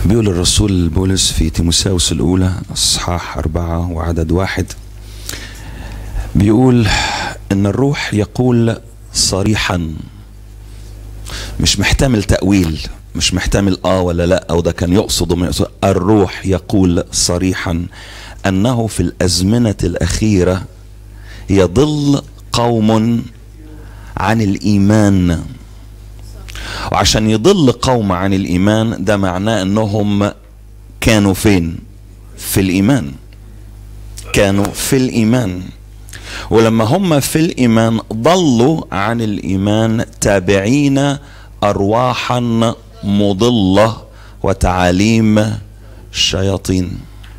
بيقول الرسول بولس في تيموثاوس الأولى أصحاح 4 وعدد 1، بيقول إن الروح يقول صريحا، مش محتمل تأويل، مش محتمل ولا لا، أو ده كان يقصد وما يقصد. الروح يقول صريحا أنه في الأزمنة الأخيرة يضل قوم عن الإيمان. وعشان يضل قوم عن الإيمان ده معناه أنهم كانوا فين؟ في الإيمان. كانوا في الإيمان، ولما هم في الإيمان ضلوا عن الإيمان تابعين أرواحا مضلة وتعاليم الشياطين.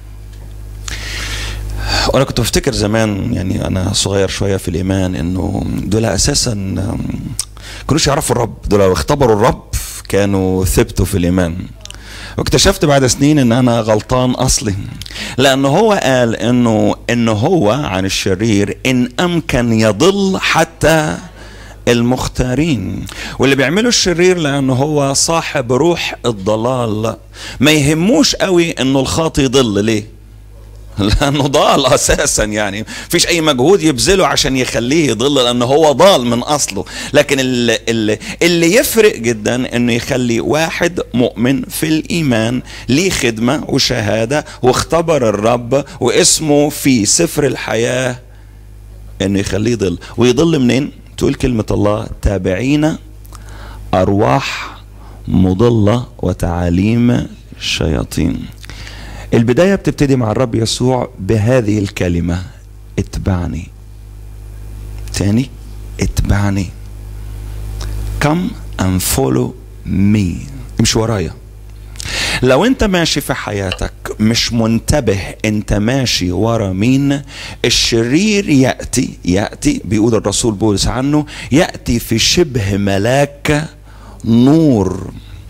وانا كنت بفتكر زمان، يعني انا صغير شويه في الايمان، انه دول اساسا كانوش يعرفوا الرب، دول لو اختبروا الرب كانوا ثبتوا في الايمان. واكتشفت بعد سنين ان انا غلطان اصلي، لانه هو قال انه هو عن الشرير ان امكن يضل حتى المختارين. واللي بيعملوا الشرير لانه هو صاحب روح الضلال، ما يهموش قوي انه الخاطي يضل. ليه؟ لانه ضال اساسا، يعني مفيش اي مجهود يبذله عشان يخليه يضل، لانه هو ضال من اصله. لكن اللي يفرق جدا انه يخلي واحد مؤمن في الايمان ليه خدمه وشهاده واختبر الرب واسمه في سفر الحياه، انه يخليه يضل. ويضل منين؟ تقول كلمه الله تابعين ارواح مضله وتعاليم الشياطين. البداية بتبتدي مع الرب يسوع بهذه الكلمة: اتبعني. تاني، اتبعني. come and follow me. امشي ورايا. لو انت ماشي في حياتك مش منتبه انت ماشي ورا مين، الشرير يأتي بيقول الرسول بولس عنه، يأتي في شبه ملاك نور.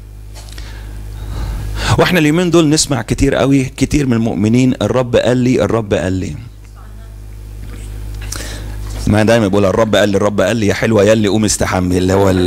واحنا اليومين دول نسمع كتير قوي، كتير من المؤمنين الرب قال لي، الرب قال لي. ما دايما بقول الرب قال لي، الرب قال لي، يا حلوه يلي قوم استحمي، اللي هو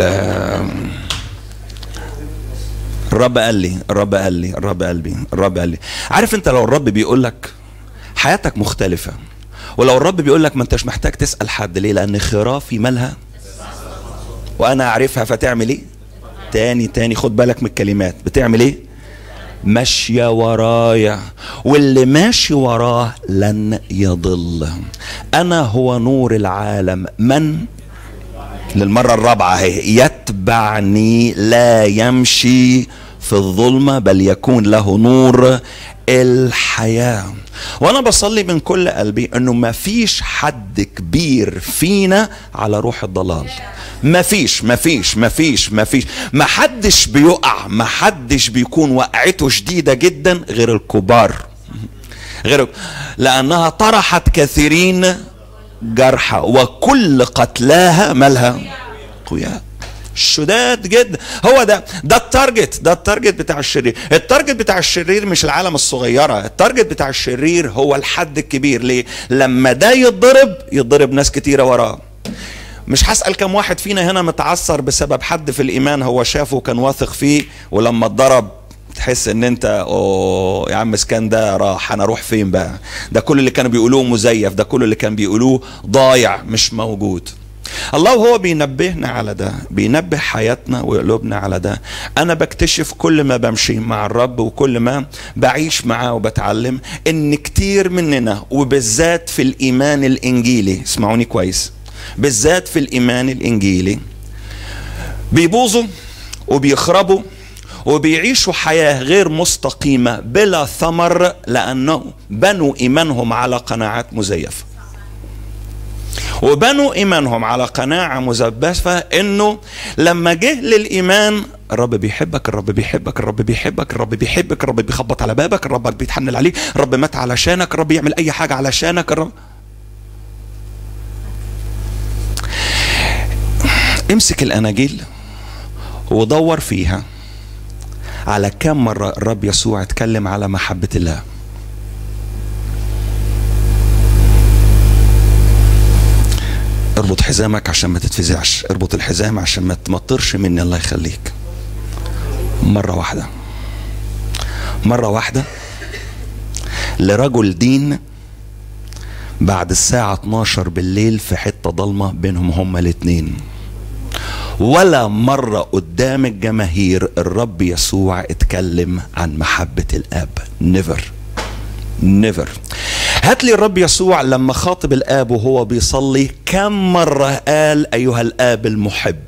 الرب قال لي، الرب قال لي، الرب قال لي، الرب قال لي. عارف انت لو الرب بيقول لك حياتك مختلفه، ولو الرب بيقول لك ما انتش محتاج تسال حد. ليه؟ لان خرافي مالها وانا اعرفها. فتعمل ايه؟ تاني خد بالك من الكلمات. بتعمل ايه؟ ماشية ورايا، واللي ماشي وراه لن يضل. أنا هو نور العالم، من للمرة الرابعة هي يتبعني لا يمشي في الظلمة بل يكون له نور الحياة. وانا بصلي من كل قلبي انه ما فيش حد كبير فينا على روح الضلال. ما فيش ما حدش بيقع، ما حدش بيكون وقعته شديدة جدا غير الكبار، لانها طرحت كثيرين جرحى وكل قتلاها مالها قوياء شداد جدا. هو ده التارجت بتاع الشرير. التارجت بتاع الشرير مش العالم الصغيرة، التارجت بتاع الشرير هو الحد الكبير. ليه؟ لما ده يتضرب ناس كتيرة وراه. مش هسأل كم واحد فينا هنا متعثر بسبب حد في الإيمان هو شافه وكان واثق فيه، ولما اتضرب تحس ان انت يا عم اسكان ده راح، انا اروح فين بقى؟ ده كل اللي كانوا بيقولوه مزيف، ده كل اللي كانوا بيقولوه ضايع مش موجود. الله هو بينبهنا على ده، بينبه حياتنا وقلوبنا على ده. انا بكتشف كل ما بمشي مع الرب وكل ما بعيش معاه وبتعلم ان كتير مننا، وبالذات في الايمان الانجيلي، اسمعوني كويس، بالذات في الايمان الانجيلي، بيبوظوا وبيخربوا وبيعيشوا حياة غير مستقيمة بلا ثمر، لأنه بنوا إيمانهم على قناعات مزيفة. وبنوا إيمانهم على قناعة مزيفة إنه لما جه للإيمان الرب بيحبك، الرب بيحبك، الرب بيحبك، الرب بيحبك، الرب بيخبط على بابك، الرب بيتحنن عليك، الرب مات علشانك، الرب يعمل أي حاجة علشانك. الرب امسك الأناجيل ودور فيها على كم مرة الرب يسوع اتكلم على محبة الله. اربط حزامك عشان ما تتفزعش، اربط الحزام عشان ما تمطرش مني، الله يخليك. مرة واحدة مرة واحدة لرجل دين بعد الساعة 12 بالليل في حتة ضلمة بينهم هما الاتنين، ولا مرة قدام الجماهير الرب يسوع اتكلم عن محبة الآب. never. هات لي الرب يسوع لما خاطب الآب وهو بيصلي كم مرة قال أيها الآب المحب؟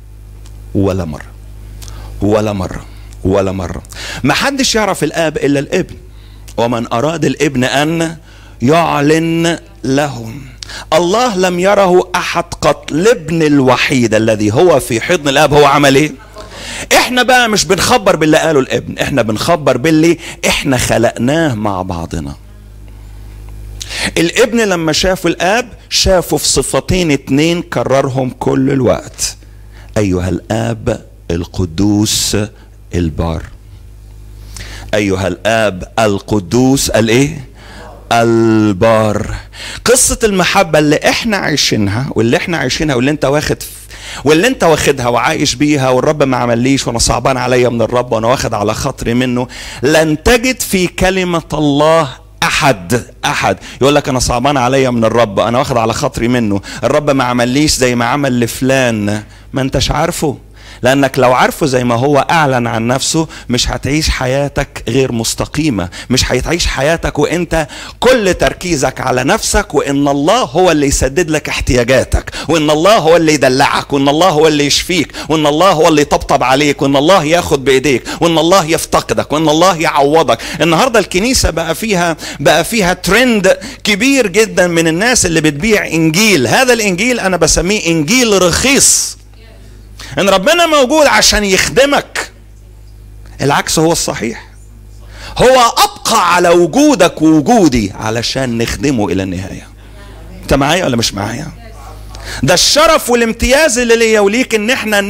ولا مرة. ما حدش يعرف الآب إلا الابن، ومن أراد الابن أن يعلن له. الله لم يره أحد قط، الابن الوحيد الذي هو في حضن الآب هو عمل إيه؟ احنا بقى مش بنخبر باللي قاله الابن، احنا بنخبر باللي احنا خلقناه مع بعضنا. الابن لما شافوا الآب شافوا في صفتين اتنين كررهم كل الوقت: أيها الآب القدوس البار. أيها الآب القدوس الايه؟ البار. قصة المحبة اللي احنا عايشينها واللي انت واخدها وعايش بيها، والرب ما عمليش وانا صعبان عليا من الرب وانا واخد على خاطري منه، لن تجد في كلمة الله احد يقول لك انا صعبان عليا من الرب، انا واخد على خاطري منه، الرب ما عمليش زي ما عمل لفلان. ما انتش عارفه، لأنك لو عارفه زي ما هو أعلن عن نفسه مش هتعيش حياتك غير مستقيمة، مش هتعيش حياتك وإنت كل تركيزك على نفسك، وإن الله هو اللي يسدد لك احتياجاتك، وإن الله هو اللي يدلعك، وإن الله هو اللي يشفيك، وإن الله هو اللي يطبطب عليك، وإن الله ياخد بإيديك، وإن الله يفتقدك، وإن الله يعوضك. النهاردة الكنيسة بقى فيها ترند كبير جدا من الناس اللي بتبيع إنجيل. هذا الإنجيل أنا بسميه إنجيل رخيص، ان ربنا موجود عشان يخدمك. العكس هو الصحيح، هو ابقى على وجودك ووجودي علشان نخدمه الى النهاية. انت معايا ولا مش معايا؟ ده الشرف والامتياز اللي ليا وليك ان احنا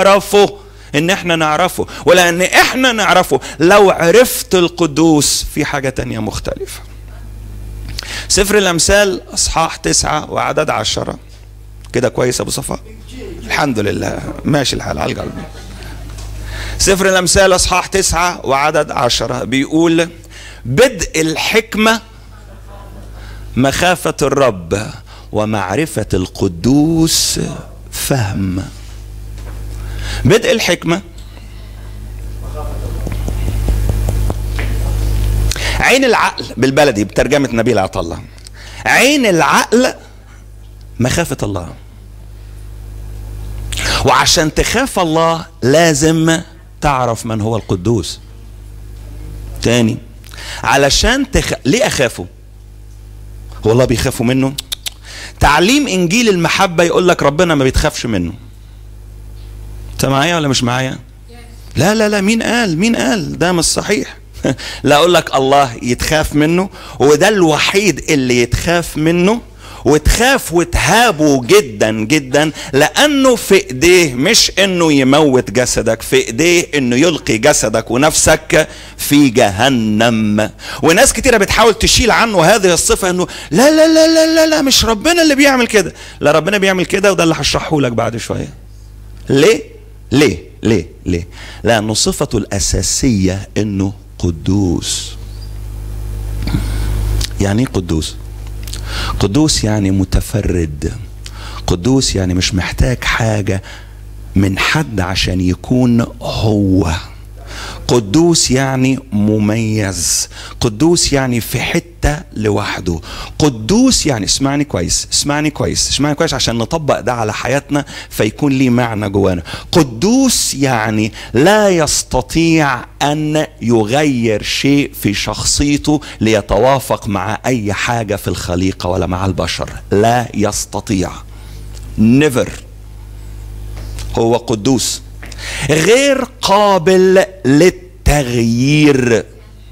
نعرفه، ولان احنا نعرفه لو عرفت القدوس في حاجة تانية مختلفة. سفر الامثال اصحاح 9 وعدد 10 كده. كويس ابو صفا؟ الحمد لله ماشي الحال على القلب. سفر الامثال اصحاح 9 وعدد 10 بيقول: بدء الحكمة مخافة الرب، ومعرفة القدوس فهم. بدء الحكمة عين العقل، بالبلدي بترجمة نبيل عطله، عين العقل مخافة الله. وعشان تخاف الله لازم تعرف من هو القدوس. تاني، علشان ليه أخافه؟ هو الله بيخافوا منه؟ تعليم إنجيل المحبة يقول لك ربنا ما بيتخافش منه. أنت معايا ولا مش معايا؟ لا، مين قال؟ ده مش صحيح. لا، أقول لك الله يتخاف منه، وده الوحيد اللي يتخاف منه، وتخاف وتهابه جدا جدا، لأنه في ايديه مش انه يموت جسدك، في ايديه انه يلقي جسدك ونفسك في جهنم. وناس كتيرة بتحاول تشيل عنه هذه الصفة، انه لا لا لا لا لا, لا مش ربنا اللي بيعمل كده. لا، ربنا بيعمل كده، وده اللي هشرحه لك بعد شوية. ليه؟ لأنه صفته الأساسية انه قدوس. يعني ايه قدوس؟ قدوس يعني متفرد، قدوس يعني مش محتاج حاجة من حد عشان يكون هو. قدوس يعني مميز، قدوس يعني في حتة لوحده. قدوس يعني اسمعني كويس عشان نطبق ده على حياتنا فيكون ليه معنى جوانا. قدوس يعني لا يستطيع أن يغير شيء في شخصيته ليتوافق مع أي حاجة في الخليقة ولا مع البشر. لا يستطيع، never. هو قدوس غير قابل للتغيير.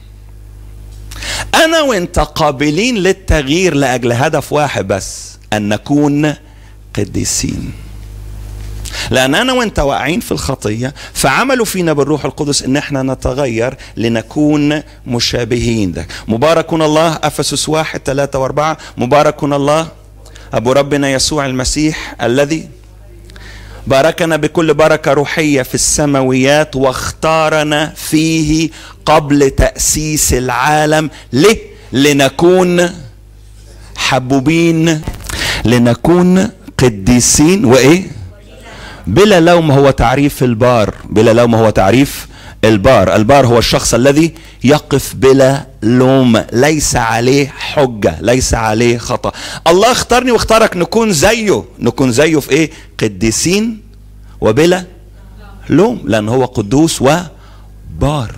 أنا وإنت قابلين للتغيير لأجل هدف واحد بس، أن نكون قديسين. لأن أنا وإنت واقعين في الخطية، فعملوا فينا بالروح القدس إن احنا نتغير لنكون مشابهين. ده مبارك الله، أفسس 1:3-4. مبارك الله أبو ربنا يسوع المسيح الذي باركنا بكل بركة روحية في السماويات واختارنا فيه قبل تأسيس العالم. ليه؟ لنكون حبوبين، لنكون قديسين وإيه؟ بلا لوم. هو تعريف البار، بلا لوم هو تعريف البار. البار هو الشخص الذي يقف بلا لوم، ليس عليه حجة، ليس عليه خطأ. الله اختارني واختارك نكون زيه. نكون زيه في ايه؟ قديسين وبلا لوم، لأن هو قدوس وبار.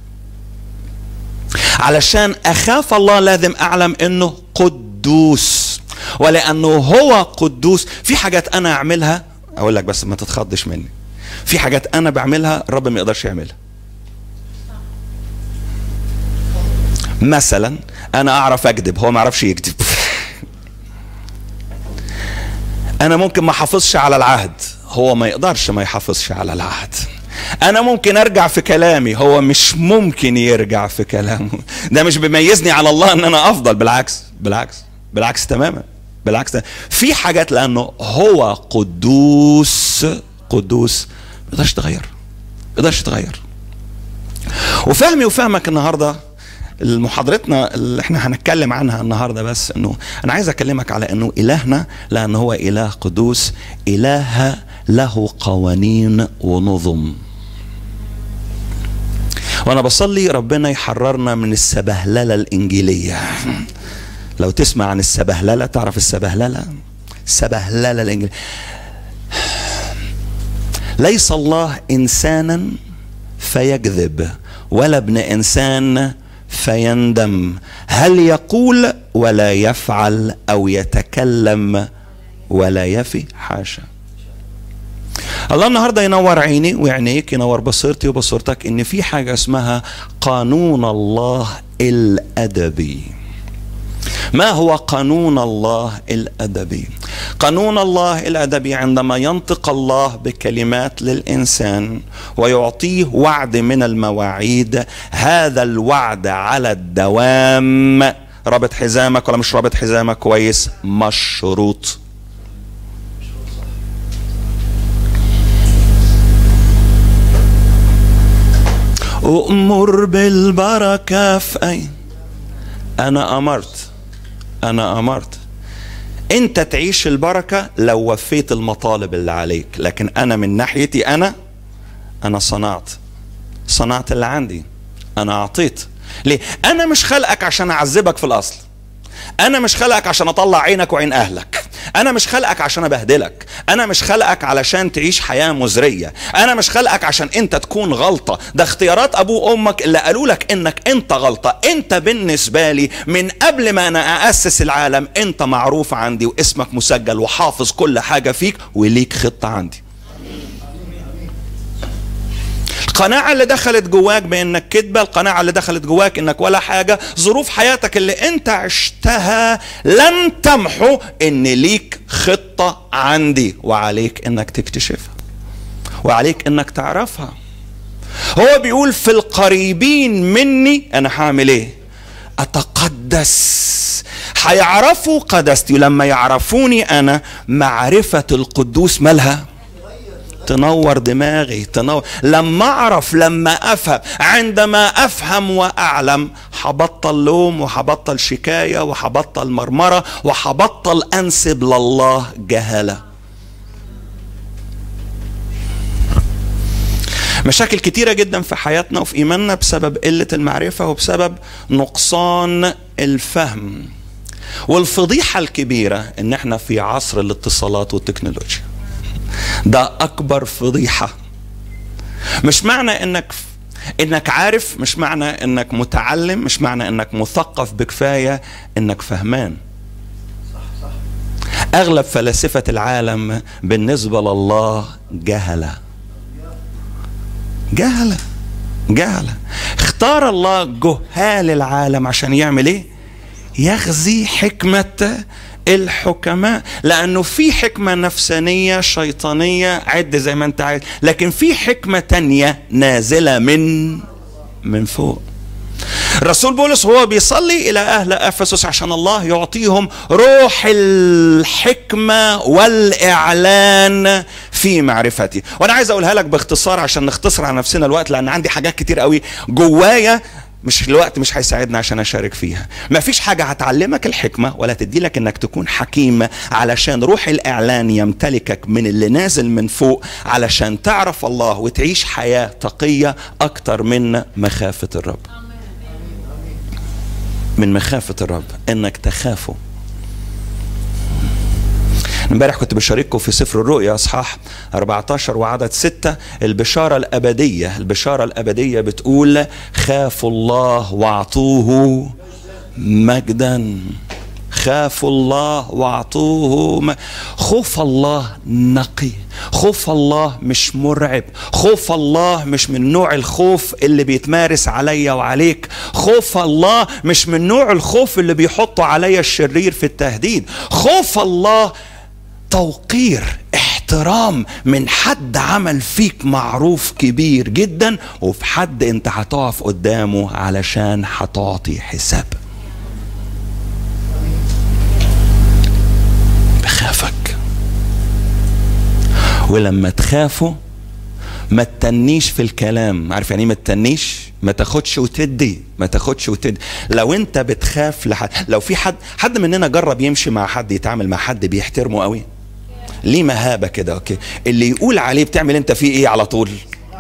علشان أخاف الله لازم أعلم أنه قدوس، ولأنه هو قدوس. في حاجات أنا أعملها، أقول لك بس ما تتخضش مني، في حاجات أنا بعملها الرب ما يقدرش يعملها. مثلا أنا أعرف أكذب، هو ما يعرفش يكذب. أنا ممكن ما حافظش على العهد، هو ما يقدرش ما يحافظش على العهد. أنا ممكن أرجع في كلامي، هو مش ممكن يرجع في كلامه. ده مش بيميزني على الله أن أنا أفضل، بالعكس بالعكس بالعكس تماما، بالعكس. في حاجات لأنه هو قدوس، قدوس ما يقدرش يتغير، ما يقدرش يتغير. وفهمي وفهمك النهارده محاضرتنا اللي احنا هنتكلم عنها النهارده، بس انه انا عايز اكلمك على انه الهنا لانه هو اله قدوس، اله له قوانين ونظم. وانا بصلي ربنا يحررنا من السبهلله الانجيليه. لو تسمع عن السبهلله، تعرف السبهلله؟ السبهلله الانجيليه. ليس الله انسانا فيكذب، ولا ابن انسان فيندم. هل يقول ولا يفعل، او يتكلم ولا يفي؟ حاشا. الله النهارده ينور عيني وعينيك، ينور بصيرتي وبصيرتك، ان في حاجه اسمها قانون الله الادبي. ما هو قانون الله الادبي؟ قانون الله الادبي عندما ينطق الله بكلمات للانسان ويعطيه وعد من المواعيد، هذا الوعد على الدوام. رابط حزامك ولا مش رابط حزامك كويس؟ مشروط. أؤمر بالبركة في أين؟ أنا أمرت أنت تعيش البركة لو وفيت المطالب اللي عليك، لكن أنا من ناحيتي أنا صنعت اللي عندي، أنا أعطيت. ليه؟ أنا مش خلقك عشان أعذبك في الأصل، أنا مش خلقك عشان أطلع عينك وعين أهلك، أنا مش خلقك عشان أبهدلك، أنا مش خلقك علشان تعيش حياة مزرية، أنا مش خلقك عشان أنت تكون غلطة. ده اختيارات أبو وأمك اللي قالوا لك إنك أنت غلطة. أنت بالنسبة لي من قبل ما أنا أأسس العالم أنت معروف عندي، واسمك مسجل، وحافظ كل حاجة فيك، وليك خطة عندي. القناعة اللي دخلت جواك بانك كذبة، القناعة اللي دخلت جواك انك ولا حاجة، ظروف حياتك اللي انت عشتها لن تمحو ان ليك خطة عندي، وعليك انك تكتشفها، وعليك انك تعرفها. هو بيقول في القريبين مني انا هعمل ايه؟ اتقدس. هيعرفوا قدستي، ولما يعرفوني انا، معرفة القدوس مالها؟ تنور دماغي، تنور. لما اعرف، لما افهم، عندما افهم واعلم، حبطل لوم، وحبطل شكاية، وحبطل مرمرة، وحبطل انسب لله جهالة. مشاكل كتيرة جدا في حياتنا وفي ايماننا بسبب قلة المعرفة وبسبب نقصان الفهم. والفضيحة الكبيرة ان احنا في عصر الاتصالات والتكنولوجيا. ده اكبر فضيحة. مش معنى انك عارف، مش معنى انك متعلم، مش معنى انك مثقف بكفاية انك فهمان. اغلب فلاسفة العالم بالنسبة لله جهلة. اختار الله جهال العالم عشان يعمل ايه؟ يغزي حكمة الحكماء. لانه في حكمة نفسانية شيطانية، عد زي ما انت عايز، لكن في حكمة تانية نازلة من فوق. الرسول بولس هو بيصلي إلى أهل أفسس عشان الله يعطيهم روح الحكمة والإعلان في معرفتي. وأنا عايز أقولها لك باختصار عشان نختصر على نفسنا الوقت، لأن عندي حاجات كتير قوي جوايا مش الوقت مش هيساعدنا عشان أشارك فيها. ما فيش حاجة هتعلمك الحكمة ولا تدي لك إنك تكون حكيم علشان روح الإعلان يمتلكك من اللي نازل من فوق علشان تعرف الله وتعيش حياة تقية أكتر من مخافة الرب. من مخافة الرب إنك تخافه. امبارح كنت بشارككم في سفر الرؤيا اصحاح 14 وعدد 6 البشارة الأبدية. البشارة الأبدية بتقول خافوا الله واعطوه مجدا. خافوا الله واعطوه خوف الله نقي. خوف الله مش مرعب. خوف الله مش من نوع الخوف اللي بيتمارس عليا وعليك. خوف الله مش من نوع الخوف اللي بيحطه عليا الشرير في التهديد. خوف الله توقير، احترام من حد عمل فيك معروف كبير جدا، وفي حد انت هتقف قدامه علشان هتعطي حساب. بخافك. ولما تخافوا ما تتنيش في الكلام. عارف يعني ايه ما تتنيش؟ ما تاخدش وتدي. ما تاخدش وتدي. لو انت بتخاف لو في حد مننا جرب يمشي مع حد، يتعامل مع حد بيحترمه قوي، ليه مهابة كده، اوكي، اللي يقول عليه بتعمل انت فيه ايه على طول؟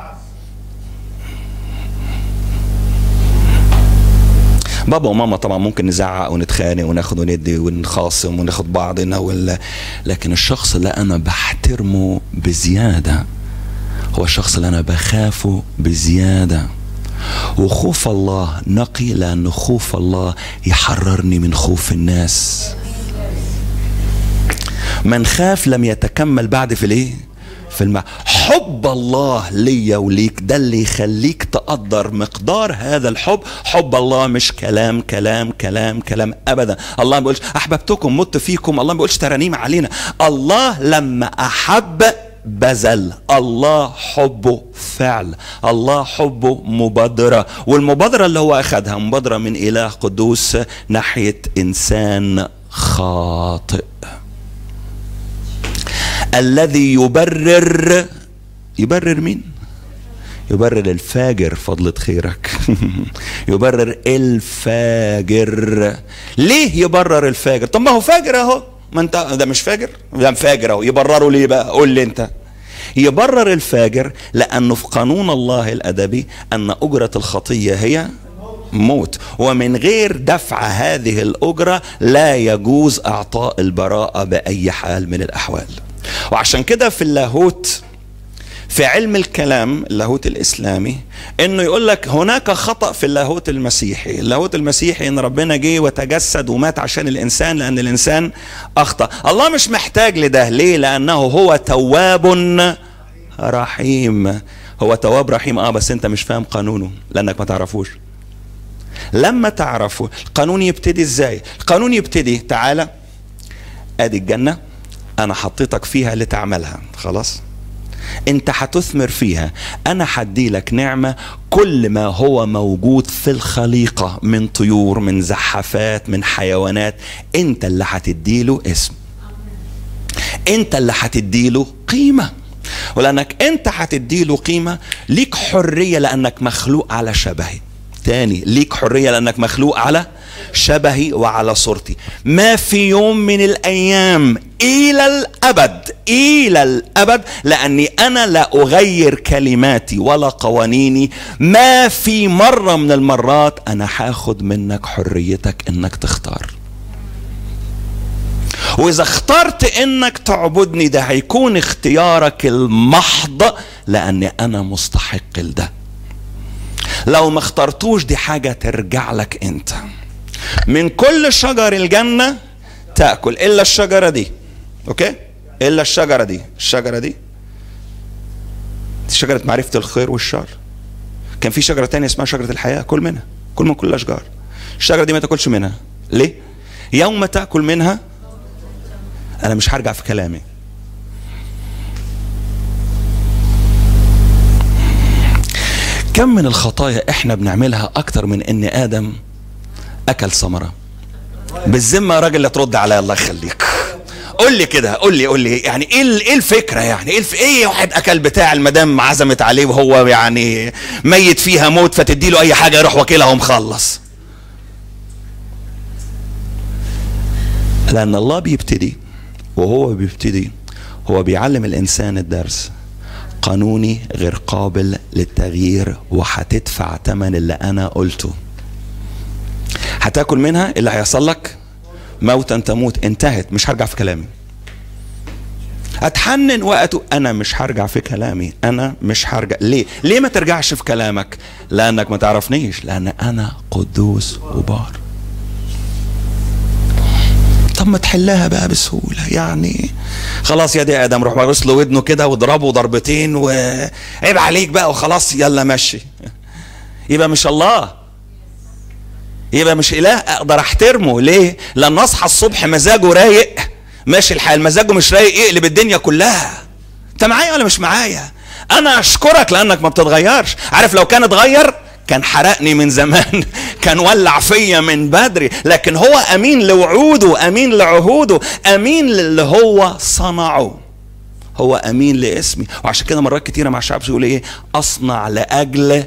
بابا وماما طبعا ممكن نزعق ونتخانق وناخد وندي ونخاصم وناخد بعضنا لكن الشخص اللي انا بحترمه بزيادة هو الشخص اللي انا بخافه بزيادة. وخوف الله نقي، لأن خوف الله يحررني من خوف الناس. من خاف لم يتكمل بعد في الايه؟ في حب الله ليا وليك ده اللي يخليك تقدر مقدار هذا الحب. حب الله مش كلام كلام كلام كلام ابدا. الله ما بيقولش احببتكم مت فيكم. الله ما بيقولش ترانيم علينا. الله لما احب بذل. الله حبه فعل. الله حبه مبادرة، والمبادرة اللي هو اخذها مبادرة من اله قدوس ناحية انسان خاطئ. الذي يبرر مين؟ يبرر الفاجر. فضلة خيرك. يبرر الفاجر. ليه يبرر الفاجر؟ طب ما هو فاجر اهو. ما انت ده مش فاجر؟ ده فاجر اهو. يبرره ليه بقى؟ قول لي انت. يبرر الفاجر لانه في قانون الله الادبي ان اجرة الخطية هي موت، ومن غير دفع هذه الأجرة لا يجوز اعطاء البراءة بأي حال من الأحوال. وعشان كده في اللاهوت، في علم الكلام اللاهوت الإسلامي، انه يقول لك هناك خطأ في اللاهوت المسيحي. اللاهوت المسيحي ان ربنا جه وتجسد ومات عشان الانسان لان الانسان اخطأ. الله مش محتاج لده. ليه؟ لانه هو تواب رحيم. هو تواب رحيم بس انت مش فاهم قانونه لانك ما تعرفوش. لما تعرفوا القانون يبتدي ازاي؟ القانون يبتدي تعالى ادي الجنة انا حطيتك فيها لتعملها، خلاص انت هتثمر فيها. انا هدي لك نعمة كل ما هو موجود في الخليقة من طيور من زحافات من حيوانات، انت اللي هتديله اسم، انت اللي هتديله قيمة. ولانك انت هتديله قيمة ليك حرية لانك مخلوق على شبهي. تاني، ليك حرية لأنك مخلوق على شبهي وعلى صورتي. ما في يوم من الأيام إلى الأبد لأني أنا لا أغير كلماتي ولا قوانيني، ما في مرة من المرات أنا هاخد منك حريتك إنك تختار. وإذا اخترت إنك تعبدني ده هيكون اختيارك المحض لأني أنا مستحق لده. لو ما اخترتوش دي حاجة ترجع لك انت. من كل شجر الجنة تأكل إلا الشجرة دي، أوكي؟ إلا الشجرة دي. الشجرة دي شجرة معرفة الخير والشر. كان في شجرة تانية اسمها شجرة الحياة، كل منها، كل من كل الأشجار. الشجرة دي ما تاكلش منها. ليه؟ يوم تأكل منها، أنا مش هرجع في كلامي، كم من الخطايا احنا بنعملها اكتر من ان ادم اكل ثمرة. بالذمة يا راجل لا ترد عليا الله يخليك، قول لي كده، قول لي يعني ايه الفكرة؟ يعني ايه واحد اكل بتاع المدام عزمت عليه وهو يعني ميت فيها موت فتدي له اي حاجة يروح واكلها ومخلص؟ لان الله بيبتدي، وهو بيبتدي هو بيعلم الانسان الدرس قانوني غير قابل للتغيير، وهتدفع ثمن اللي انا قلته. هتاكل منها اللي هيحصل لك موتا تموت، انتهت، مش هرجع في كلامي. اتحنن وقته، انا مش هرجع في كلامي، انا مش هرجع. ليه ما ترجعش في كلامك؟ لانك ما تعرفنيش، لان انا قدوس وبار. طب ما تحلها بقى بسهولة يعني. خلاص يا دي ادم، روح بص له ودنه كده واضربه ضربتين وعيب عليك بقى وخلاص، يلا مشي. يبقى مش الله، يبقى مش اله اقدر احترمه. ليه؟ لان اصحى الصبح مزاجه رايق، ماشي الحال، مزاجه مش رايق يقلب الدنيا كلها. انت معايا ولا مش معايا؟ انا اشكرك لانك ما بتتغيرش. عارف لو كان اتغير كان حرقني من زمان، كان ولع فيا من بدري. لكن هو امين لوعوده، امين لعهوده، امين للي هو صنعه، هو امين لاسمي. وعشان كده مرات كتيره مع الشعب يقول ايه؟ اصنع لاجل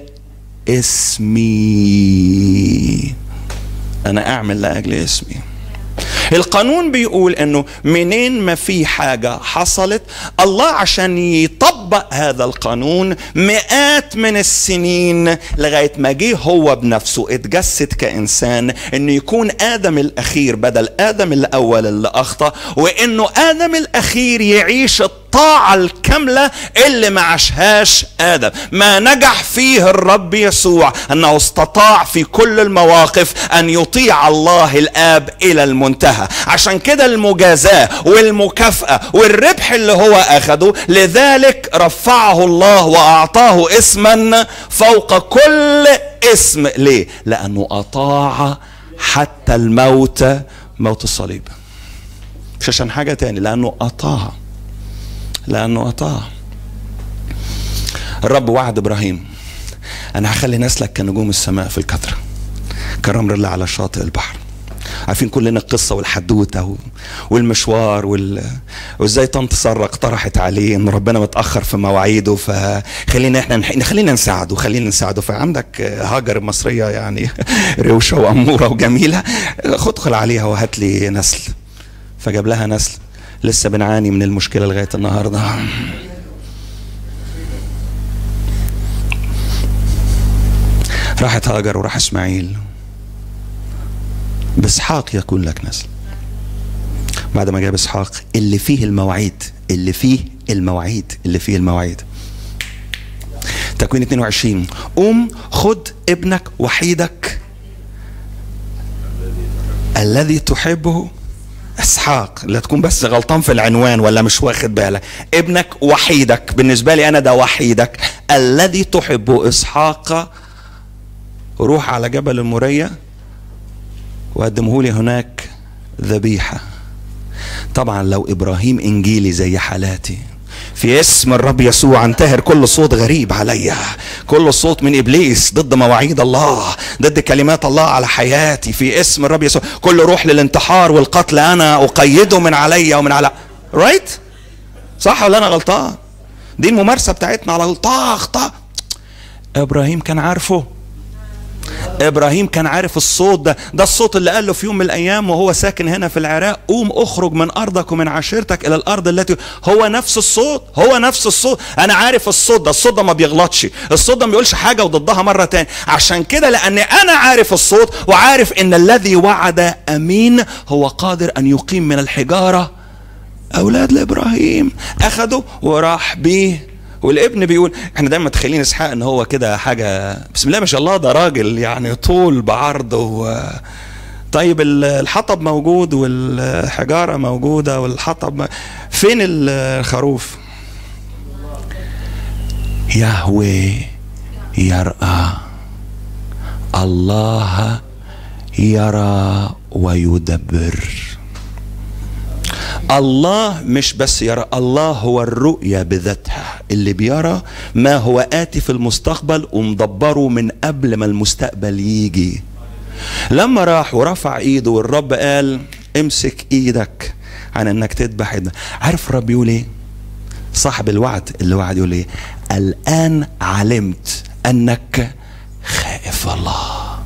اسمي، انا اعمل لاجل اسمي. القانون بيقول انه منين ما في حاجة حصلت، الله عشان يطبق هذا القانون مئات من السنين لغاية ما جه هو بنفسه اتجسد كإنسان، انه يكون آدم الأخير بدل آدم الأول اللي أخطأ، وانه آدم الأخير يعيش الطاعة الكاملة اللي ما عاشهاش آدم. ما نجح فيه الرب يسوع أنه استطاع في كل المواقف أن يطيع الله الآب إلى المنتهى. عشان كده المجازاة والمكافأة والربح اللي هو أخده، لذلك رفعه الله وأعطاه اسما فوق كل اسم. ليه؟ لأنه أطاع حتى الموت، موت الصليب. مش عشان حاجة تاني، لأنه أطاع، لأنه أطاع. الرب وعد إبراهيم: أنا هخلي نسلك كنجوم السماء في الكثرة، كرمل الله على شاطئ البحر. عارفين كلنا القصة والحدوتة والمشوار وازاي طنط سارة اقترحت عليه ان ربنا متأخر في مواعيده، فخلينا احنا خلينا نساعده. فعندك هاجر المصرية يعني روشة وأمورة وجميلة، ادخل عليها وهات لي نسل. فجاب لها نسل. لسه بنعاني من المشكلة لغاية النهاردة. راحت هاجر وراح اسماعيل، باسحاق يكون لك نسل. بعد ما جاب اسحاق اللي فيه المواعيد، تكوين 22: قوم خد ابنك وحيدك الذي تحبه، اسحاق. لا تكون بس غلطان في العنوان ولا مش واخد بالك. ابنك وحيدك، بالنسبة لي انا ده وحيدك، الذي تحبه اسحاق، روح على جبل المورية وقدمه لي هناك ذبيحة. طبعا لو ابراهيم انجيلي زي حالاتي، في اسم الرب يسوع انتهر كل صوت غريب عليا، كل صوت من ابليس ضد مواعيد الله، ضد كلمات الله على حياتي، في اسم الرب يسوع. كل روح للانتحار والقتل انا اقيده من عليا ومن على رايت. صح ولا انا غلطان؟ دي الممارسة بتاعتنا على طاخ. ابراهيم كان عارفه، ابراهيم كان عارف الصوت ده الصوت اللي قال له في يوم من الايام وهو ساكن هنا في العراق: قوم اخرج من ارضك ومن عشيرتك الى الارض التي. هو نفس الصوت. انا عارف الصوت ده ما بيغلطش، الصوت ده ما بيقولش حاجه وضدها مره تاني. عشان كده لان انا عارف الصوت وعارف ان الذي وعد امين، هو قادر ان يقيم من الحجاره اولاد لابراهيم. اخده وراح بيه. والابن بيقول، احنا دايما متخيلين اسحاق ان هو كده حاجه بسم الله ما شاء الله، ده راجل يعني طول بعرض طيب الحطب موجود والحجاره موجوده والحطب فين الخروف؟ يهوه يرأى، الله يرى ويدبر. الله مش بس يرى، الله هو الرؤية بذاتها، اللي بيرى ما هو آتي في المستقبل ومدبره من قبل ما المستقبل يجي. لما راح ورفع ايده والرب قال امسك ايدك عن انك تذبح ابنك، عارف الرب يقول ايه؟ صاحب الوعد اللي وعد يقول ايه؟ الآن علمت انك خائف الله.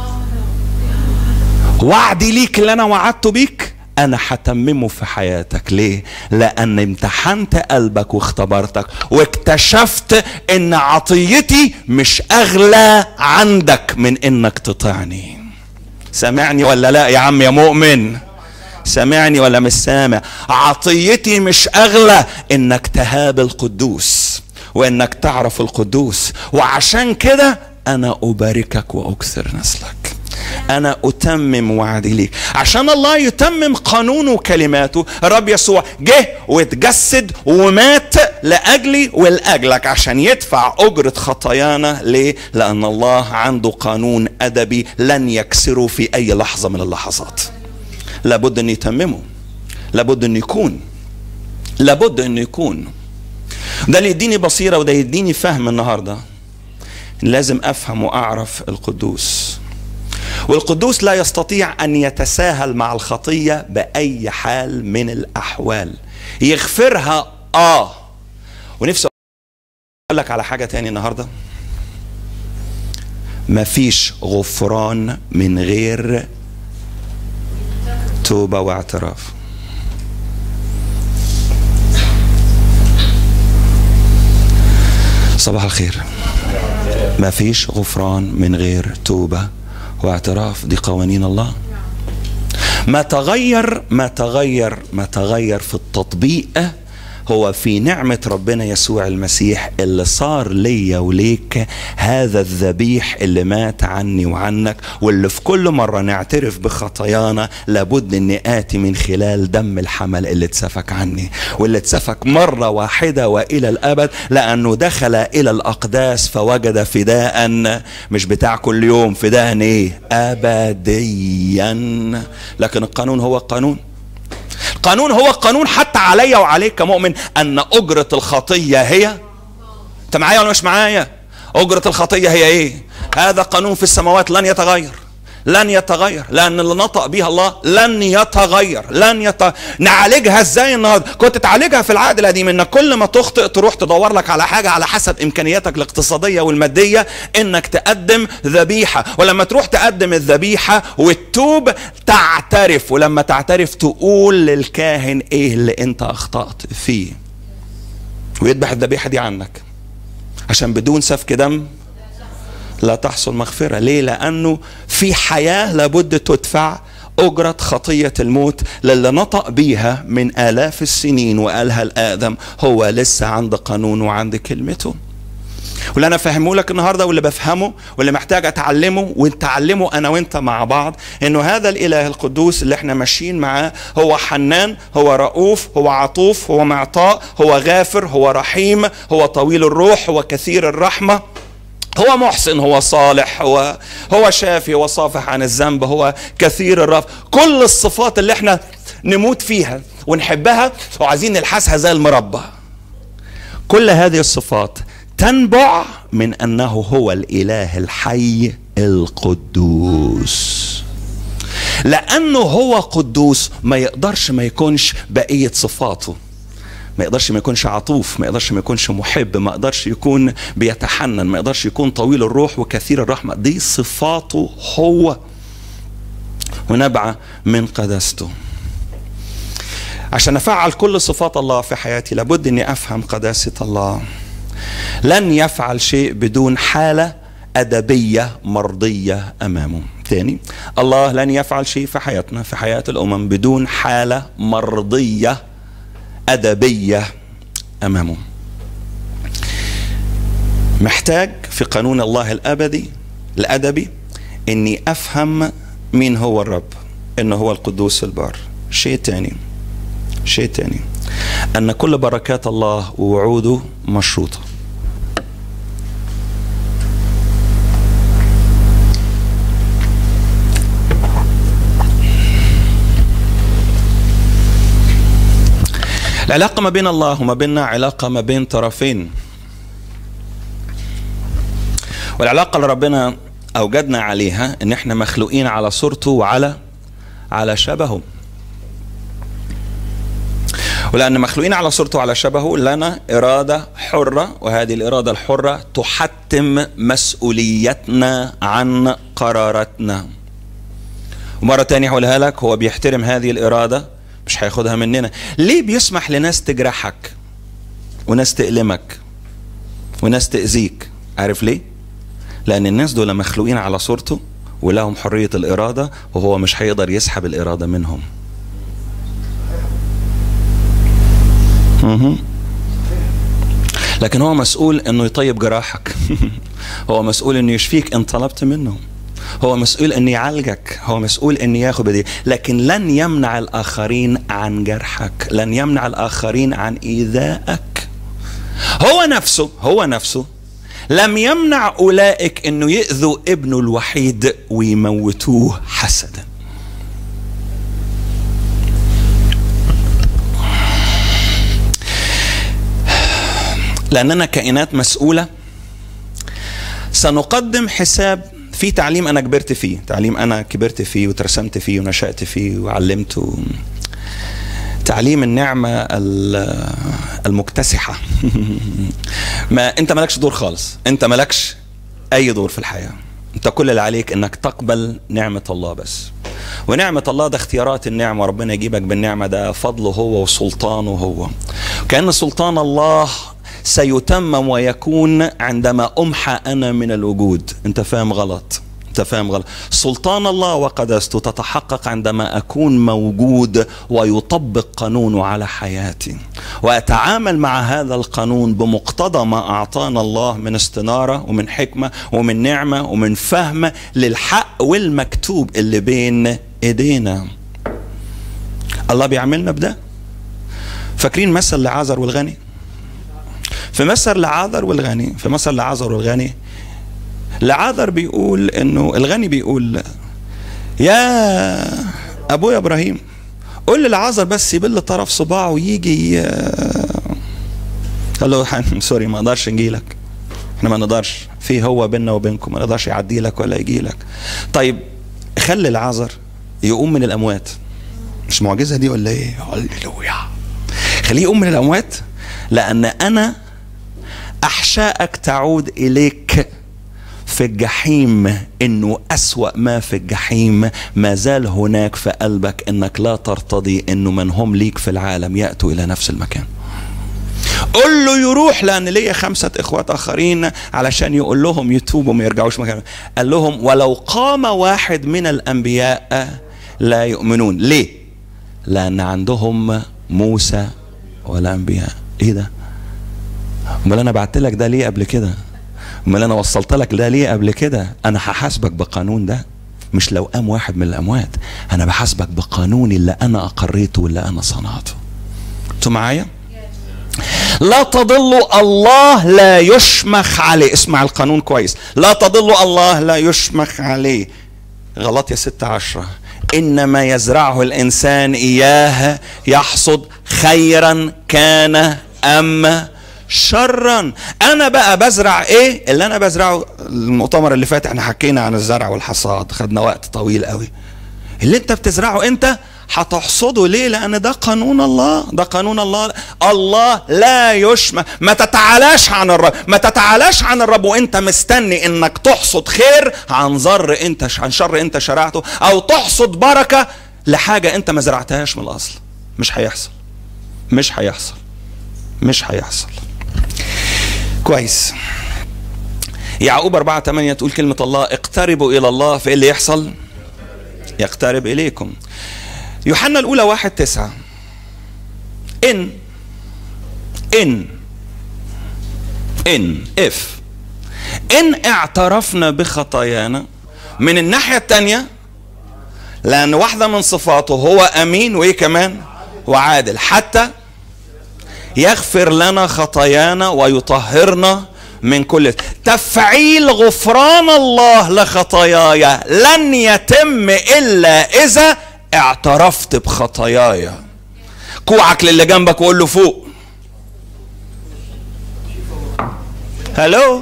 وعدي ليك اللي انا وعدته بيك انا هتممه في حياتك. ليه؟ لان امتحنت قلبك واختبرتك واكتشفت ان عطيتي مش اغلى عندك من انك تطيعني. سامعني ولا لا يا عم يا مؤمن؟ سامعني ولا مش سامع؟ عطيتي مش اغلى انك تهاب القدوس وانك تعرف القدوس، وعشان كده انا اباركك واكثر نسلك. انا اتمم وعدي ليك. عشان الله يتمم قانونه وكلماته، الرب يسوع جه واتجسد ومات لاجلي ولاجلك عشان يدفع اجرة خطايانا. ليه؟ لان الله عنده قانون ادبي لن يكسره في اي لحظة من اللحظات. لابد ان يتممه، لابد ان يكون، لابد ان يكون. ده اللي يديني بصيرة وده يديني فهم النهاردة. لازم افهم واعرف القدوس، والقدوس لا يستطيع ان يتساهل مع الخطية باي حال من الاحوال. يغفرها ونفسي اقول لك على حاجة تاني النهاردة. مفيش غفران من غير توبة واعتراف. صباح الخير. مفيش غفران من غير توبة واعتراف. دي قوانين الله. ما تغير في التطبيق هو في نعمة ربنا يسوع المسيح اللي صار ليا وليك هذا الذبيح اللي مات عني وعنك، واللي في كل مرة نعترف بخطايانا لابد اني آتي من خلال دم الحمل اللي اتسفك عني، واللي اتسفك مرة واحدة والى الابد، لانه دخل الى الاقداس فوجد فداء مش بتاع كل يوم، فداء ايه؟ ابديا. لكن القانون هو القانون. القانون هو القانون حتى عليا وعليك كمؤمن، ان اجرة الخطية هي، انت معايا ولا مش معايا؟ اجرة الخطية هي ايه؟ هذا قانون في السماوات لن يتغير، لن يتغير، لان اللي نطق بيها الله لن يتغير، نعالجها ازاي النهارده؟ كنت تعالجها في العهد القديم، انك كل ما تخطئ تروح تدور لك على حاجه على حسب امكانياتك الاقتصاديه والماديه انك تقدم ذبيحه، ولما تروح تقدم الذبيحه وتتوب تعترف، ولما تعترف تقول للكاهن ايه اللي انت اخطأت فيه ويذبح الذبيحه دي عنك، عشان بدون سفك دم لا تحصل مغفرة. ليه؟ لأنه في حياة لابد تدفع أجرة خطية الموت للي نطق بيها من آلاف السنين وقالها لآدم. هو لسه عند قانون وعند كلمته. واللي أنا فهمه لك النهاردة واللي بفهمه واللي محتاج أتعلمه ونتعلمه أنا وإنت مع بعض، إنه هذا الإله القدوس اللي إحنا ماشيين معاه هو حنان، هو رؤوف، هو عطوف، هو معطاء، هو غافر، هو رحيم، هو طويل الروح، هو كثير الرحمة، هو محسن، هو صالح، هو شافي، هو صافح عن الذنب، هو كثير الرفق. كل الصفات اللي احنا نموت فيها ونحبها وعايزين نلحسها زي المربى، كل هذه الصفات تنبع من انه هو الاله الحي القدوس. لانه هو قدوس ما يقدرش ما يكونش بقية صفاته. ما يقدرش ما يكونش عطوف، ما يقدرش ما يكونش محب، ما يقدرش يكون بيتحنن، ما يقدرش يكون طويل الروح وكثير الرحمة. دي صفاته هو ونبع من قداسته. عشان أفعل كل صفات الله في حياتي لابد أني أفهم قداسة الله. لن يفعل شيء بدون حالة أدبية مرضية أمامه. تاني، الله لن يفعل شيء في حياتنا في حياة الأمم بدون حالة مرضية أدبية أمامه. محتاج في قانون الله الأدبي إني أفهم مين هو الرب، إنه هو القدوس البار. شيء تاني أن كل بركات الله ووعوده مشروطة. العلاقة ما بين الله وما بيننا علاقة ما بين طرفين، والعلاقة اللي ربنا أوجدنا عليها إن إحنا مخلوقين على صورته وعلى شبهه. ولأن مخلوقين على صورته وعلى شبهه لنا إرادة حرة، وهذه الإرادة الحرة تحتم مسؤوليتنا عن قراراتنا. ومرة تانية هقولها لك، هو بيحترم هذه الإرادة، مش هياخدها مننا. ليه بيسمح لناس تجرحك وناس تألمك وناس تأذيك؟ عارف ليه؟ لأن الناس دول مخلوقين على صورته ولهم حرية الإرادة، وهو مش هيقدر يسحب الإرادة منهم. لكن هو مسؤول انه يطيب جراحك. هو مسؤول انه يشفيك ان طلبت منه. هو مسؤول انه يعالجك. هو مسؤول انه ياخد بديه، لكن لن يمنع الاخرين عن جرحك، لن يمنع الاخرين عن ايذائك. هو نفسه لم يمنع اولئك انه يؤذوا ابنه الوحيد ويموتوه حسدا. لأننا كائنات مسؤولة سنقدم حساب في تعليم أنا كبرت فيه، تعليم أنا كبرت فيه وترسمت فيه ونشأت فيه وعلمته، تعليم النعمة المكتسحة. ما أنت مالكش دور خالص، أنت مالكش أي دور في الحياة. أنت كل اللي عليك أنك تقبل نعمة الله بس. ونعمة الله ده اختيارات النعمة، وربنا يجيبك بالنعمة ده فضله هو وسلطانه هو. كأن سلطان الله سيتمم ويكون عندما أمحى أنا من الوجود. أنت فاهم غلط، أنت فاهم غلط. سلطان الله وقدسته تتحقق عندما أكون موجود ويطبق قانونه على حياتي، وأتعامل مع هذا القانون بمقتضى ما أعطانا الله من استنارة ومن حكمة ومن نعمة ومن فهم للحق والمكتوب اللي بين إيدينا. الله بيعملنا بده. فاكرين مثل لعازر والغني؟ في مثل لعازر والغني، لعازر بيقول انه الغني بيقول يا ابويا ابراهيم قول للعازر بس يبل طرف صباعه ويجي. قال له سوري ما اقدرش نجي لك، احنا ما نقدرش، في هو بيننا وبينكم، ما نقدرش يعدي لك ولا يجي لك. طيب خلي العازر يقوم من الاموات. مش معجزة دي ولا ايه؟ هللويا. خليه يقوم من الاموات، لان انا احشائك تعود اليك في الجحيم، انه اسوأ ما في الجحيم ما زال هناك في قلبك، انك لا ترتضي انه من هم ليك في العالم يأتوا الى نفس المكان. قل له يروح، لان ليا 5 اخوات اخرين علشان يقول لهم يتوبوا ما يرجعوش مكان. قال لهم ولو قام واحد من الانبياء لا يؤمنون. ليه؟ لان عندهم موسى والانبياء. ايه ده؟ امال انا بعت لك ده ليه قبل كده؟ امال انا وصلت لك ده ليه قبل كده؟ انا هحاسبك بقانون ده، مش لو قام واحد من الاموات، انا بحاسبك بقانوني اللي انا اقريته واللي انا صنعته. انتوا معايا؟ لا تضلوا الله لا يشمخ عليه. اسمع القانون كويس، لا تضلوا الله لا يشمخ عليه. غلطية 6:10 انما يزرعه الانسان اياه يحصد، خيرا كان ام شرا. انا بقى بزرع ايه؟ اللي انا بزرعه. المؤتمر اللي فات احنا حكينا عن الزرع والحصاد، خدنا وقت طويل قوي. اللي انت بتزرعه انت هتحصده. ليه؟ لان ده قانون الله، ده قانون الله. الله لا يشمخ. ما تتعالاش عن الرب، ما تتعالاش عن الرب وانت مستني انك تحصد خير عن شر انت شرعته، او تحصد بركة لحاجة انت ما زرعتهاش من الاصل. مش هيحصل، مش هيحصل، مش هيحصل. كويس. يعقوب 4:8 تقول كلمة الله اقتربوا الى الله فايه اللي يحصل؟ يقترب اليكم. يوحنا الاولى 1:9 إن اعترفنا بخطايانا. من الناحية التانية لأن واحدة من صفاته هو أمين وإيه كمان؟ وعادل، حتى يغفر لنا خطايانا ويطهرنا من كل. تفعيل غفران الله لخطاياي لن يتم إلا إذا اعترفت بخطاياي. كوعك للي جنبك وقول له فوق. هلو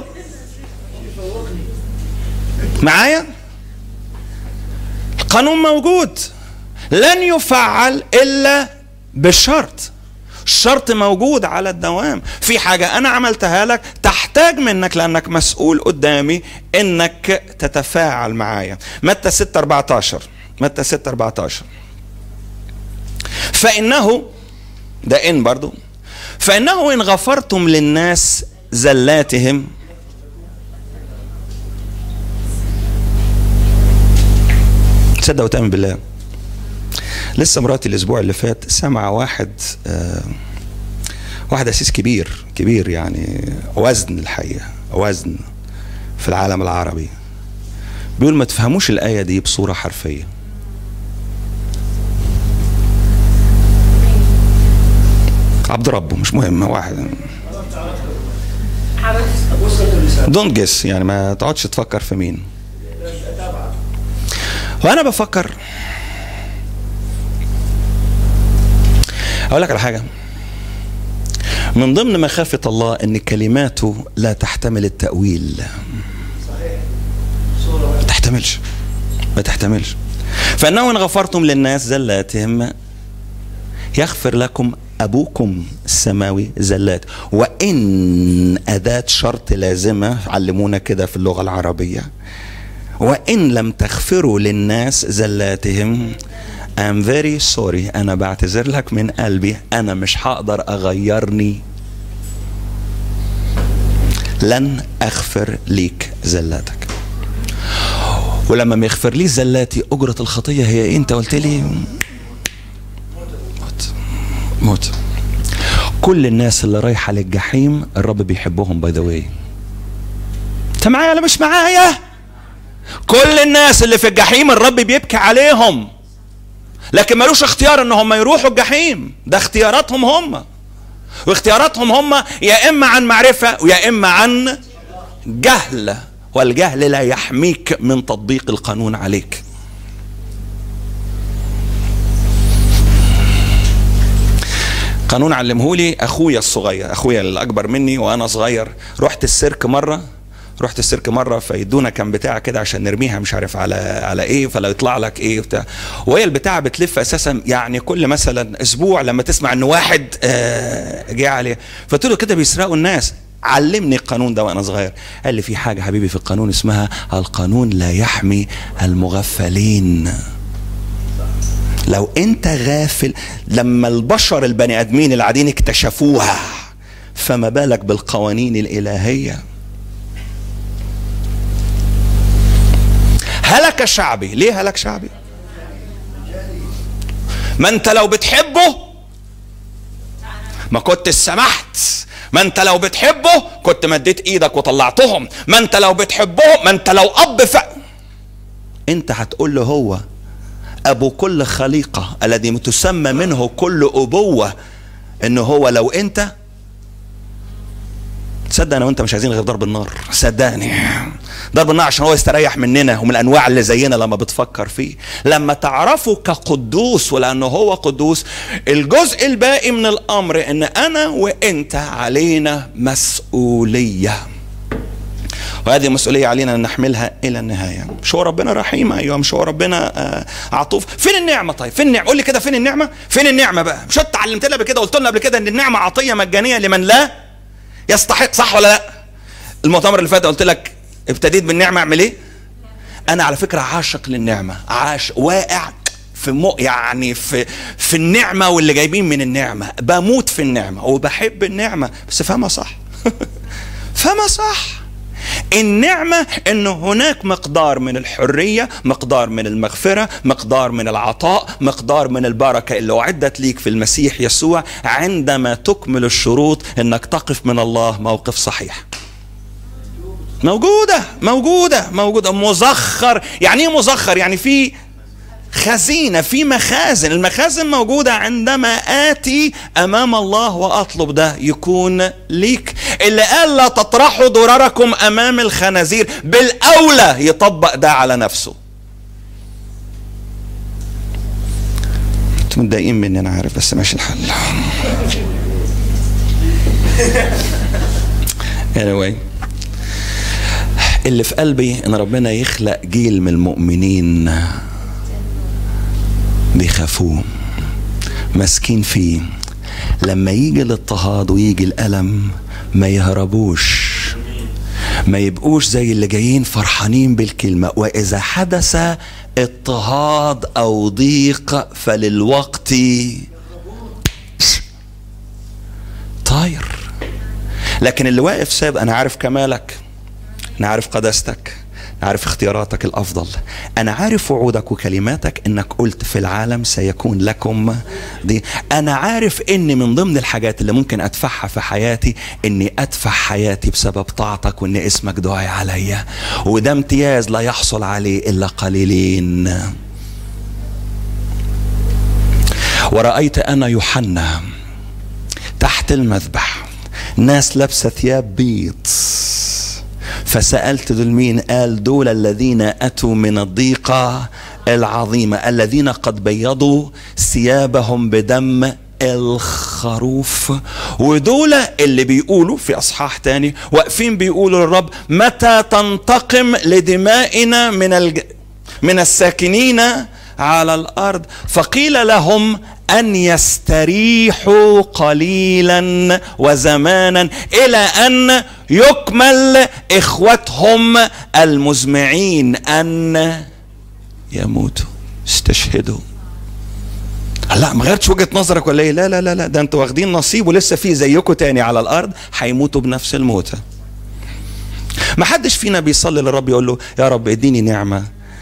معايا؟ القانون موجود، لن يفعل إلا بالشرط. الشرط موجود على الدوام. في حاجة أنا عملتها لك تحتاج منك لأنك مسؤول قدامي إنك تتفاعل معايا. متى 6:14. متى 6:14. فإنه ده إن برضو، فإنه إن غفرتم للناس زلاتهم تصدق وتؤمن بالله. لسه مراتي الاسبوع اللي فات سمع واحد أسيس كبير يعني وزن، الحقيقة وزن في العالم العربي، بيقول ما تفهموش الآية دي بصورة حرفية. عبد ربه مش مهم، واحد دونت جيس، يعني ما تقعدش تفكر في مين. وانا بفكر اقول لك على حاجه، من ضمن مخافه الله ان كلماته لا تحتمل التاويل. ما تحتملش. فانه ان غفرتم للناس زلاتهم يغفر لكم ابوكم السماوي زلات. وان اداه شرط لازمه، علمونا كده في اللغه العربيه، وان لم تغفروا للناس زلاتهم I'm very sorry، أنا بعتذر لك من قلبي، أنا مش هقدر أغيرني، لن أغفر ليك زلاتك. ولما ما يغفر لي زلاتي أجرة الخطية هي إيه؟ أنت قلت لي موت. كل الناس اللي رايحة للجحيم الرب بيحبهم باي ذا واي. أنت معايا ولا مش معايا؟ كل الناس اللي في الجحيم الرب بيبكي عليهم، لكن ملوش اختيار ان هم يروحوا الجحيم، ده اختياراتهم هم، واختياراتهم هم يا اما عن معرفة ويا اما عن جهل، والجهل لا يحميك من تطبيق القانون عليك. قانون علمهولي اخويا الصغير، اخويا الاكبر مني وانا صغير. رحت السيرك مره فيدونا كان بتاع كده عشان نرميها مش عارف على ايه، فلو يطلع لك ايه وبتاع، وهي البتاعه بتلف اساسا يعني كل مثلا اسبوع لما تسمع ان واحد جه عليه، فقلت له كده بيسرقوا الناس. علمني القانون ده وانا صغير، قال لي في حاجه حبيبي في القانون اسمها القانون لا يحمي المغفلين. لو انت غافل، لما البشر البني ادمين العاديين اكتشفوها، فما بالك بالقوانين الالهيه. هلك شعبي. ليه هلك شعبي؟ ما انت لو بتحبه ما كنت سمحت، ما انت لو بتحبه كنت مديت ايدك وطلعتهم، ما انت لو بتحبه، ما انت لو اب انت هتقول له هو ابو كل خليقة الذي تسمى منه كل ابوة، انه هو لو انت تصدق انا وانت مش عايزين غير ضرب النار، صدقني ضرب النار عشان هو يستريح مننا ومن الانواع اللي زينا لما بتفكر فيه. لما تعرفه كقدوس ولانه هو قدوس، الجزء الباقي من الامر ان انا وانت علينا مسؤولية، وهذه مسؤولية علينا ان نحملها الى النهاية. مش هو ربنا رحيم؟ ايوه. مش هو ربنا عطوف؟ فين النعمة؟ طيب فين النعمة؟ قول لي كده فين النعمة؟ فين النعمة بقى؟ مش انت علمتنا قبل كده، قلت لنا قبل كده ان النعمة عطية مجانية لمن لا يستحق، صح ولا لا؟ المؤتمر اللي فات قلت لك ابتديت بالنعمة اعمل ايه؟ انا على فكرة عاشق للنعمة، واقع في يعني في النعمة واللي جايبين من النعمة، بموت في النعمة وبحب النعمة، بس فهمها صح. فهمها صح. النعمة ان هناك مقدار من الحرية، مقدار من المغفرة، مقدار من العطاء، مقدار من البركة اللي اعدت ليك في المسيح يسوع عندما تكمل الشروط انك تقف من الله موقف صحيح. موجودة. مزخر. يعني ايه مزخر؟ يعني في خزينة، في مخازن. المخازن موجودة عندما آتي أمام الله وأطلب ده يكون ليك. اللي قال لا تطرحوا ضرركم أمام الخنازير، بالأولى يطبق ده على نفسه. انتوا متضايقين مني انا عارف، بس ماشي الحل. anyway، اللي في قلبي ان ربنا يخلق جيل من المؤمنين بيخافوه، ماسكين فيه، لما يجي الاضطهاد ويجي الألم ما يهربوش، ما يبقوش زي اللي جايين فرحانين بالكلمة. وإذا حدث اضطهاد أو ضيق فللوقت طاير. لكن اللي واقف ساب، أنا عارف كمالك، أنا عارف قداستك، أنا عارف اختياراتك الأفضل، أنا عارف وعودك وكلماتك إنك قلت في العالم سيكون لكم دي. أنا عارف إن من ضمن الحاجات اللي ممكن أدفعها في حياتي إني أدفع حياتي بسبب طاعتك، وإن اسمك دعي عليا، وده امتياز لا يحصل عليه إلا قليلين. ورأيت أنا يوحنا تحت المذبح ناس لابسة ثياب بيض، فسألت دول مين؟ قال دول الذين أتوا من الضيقة العظيمة، الذين قد بيضوا ثيابهم بدم الخروف. ودول اللي بيقولوا في أصحاح تاني واقفين بيقولوا للرب متى تنتقم لدمائنا من الساكنين على الأرض؟ فقيل لهم أن يستريحوا قليلا وزمانا إلى أن يكمل إخوتهم المزمعين أن يموتوا. استشهدوا. لا ما غيرتش وجهة نظرك ولا ايه؟ لا لا لا لا، ده انتوا واخدين نصيب ولسه في زيكم تاني على الأرض هيموتوا بنفس الموتة. ما حدش فينا بيصلي للرب يقول له يا رب اديني نعمة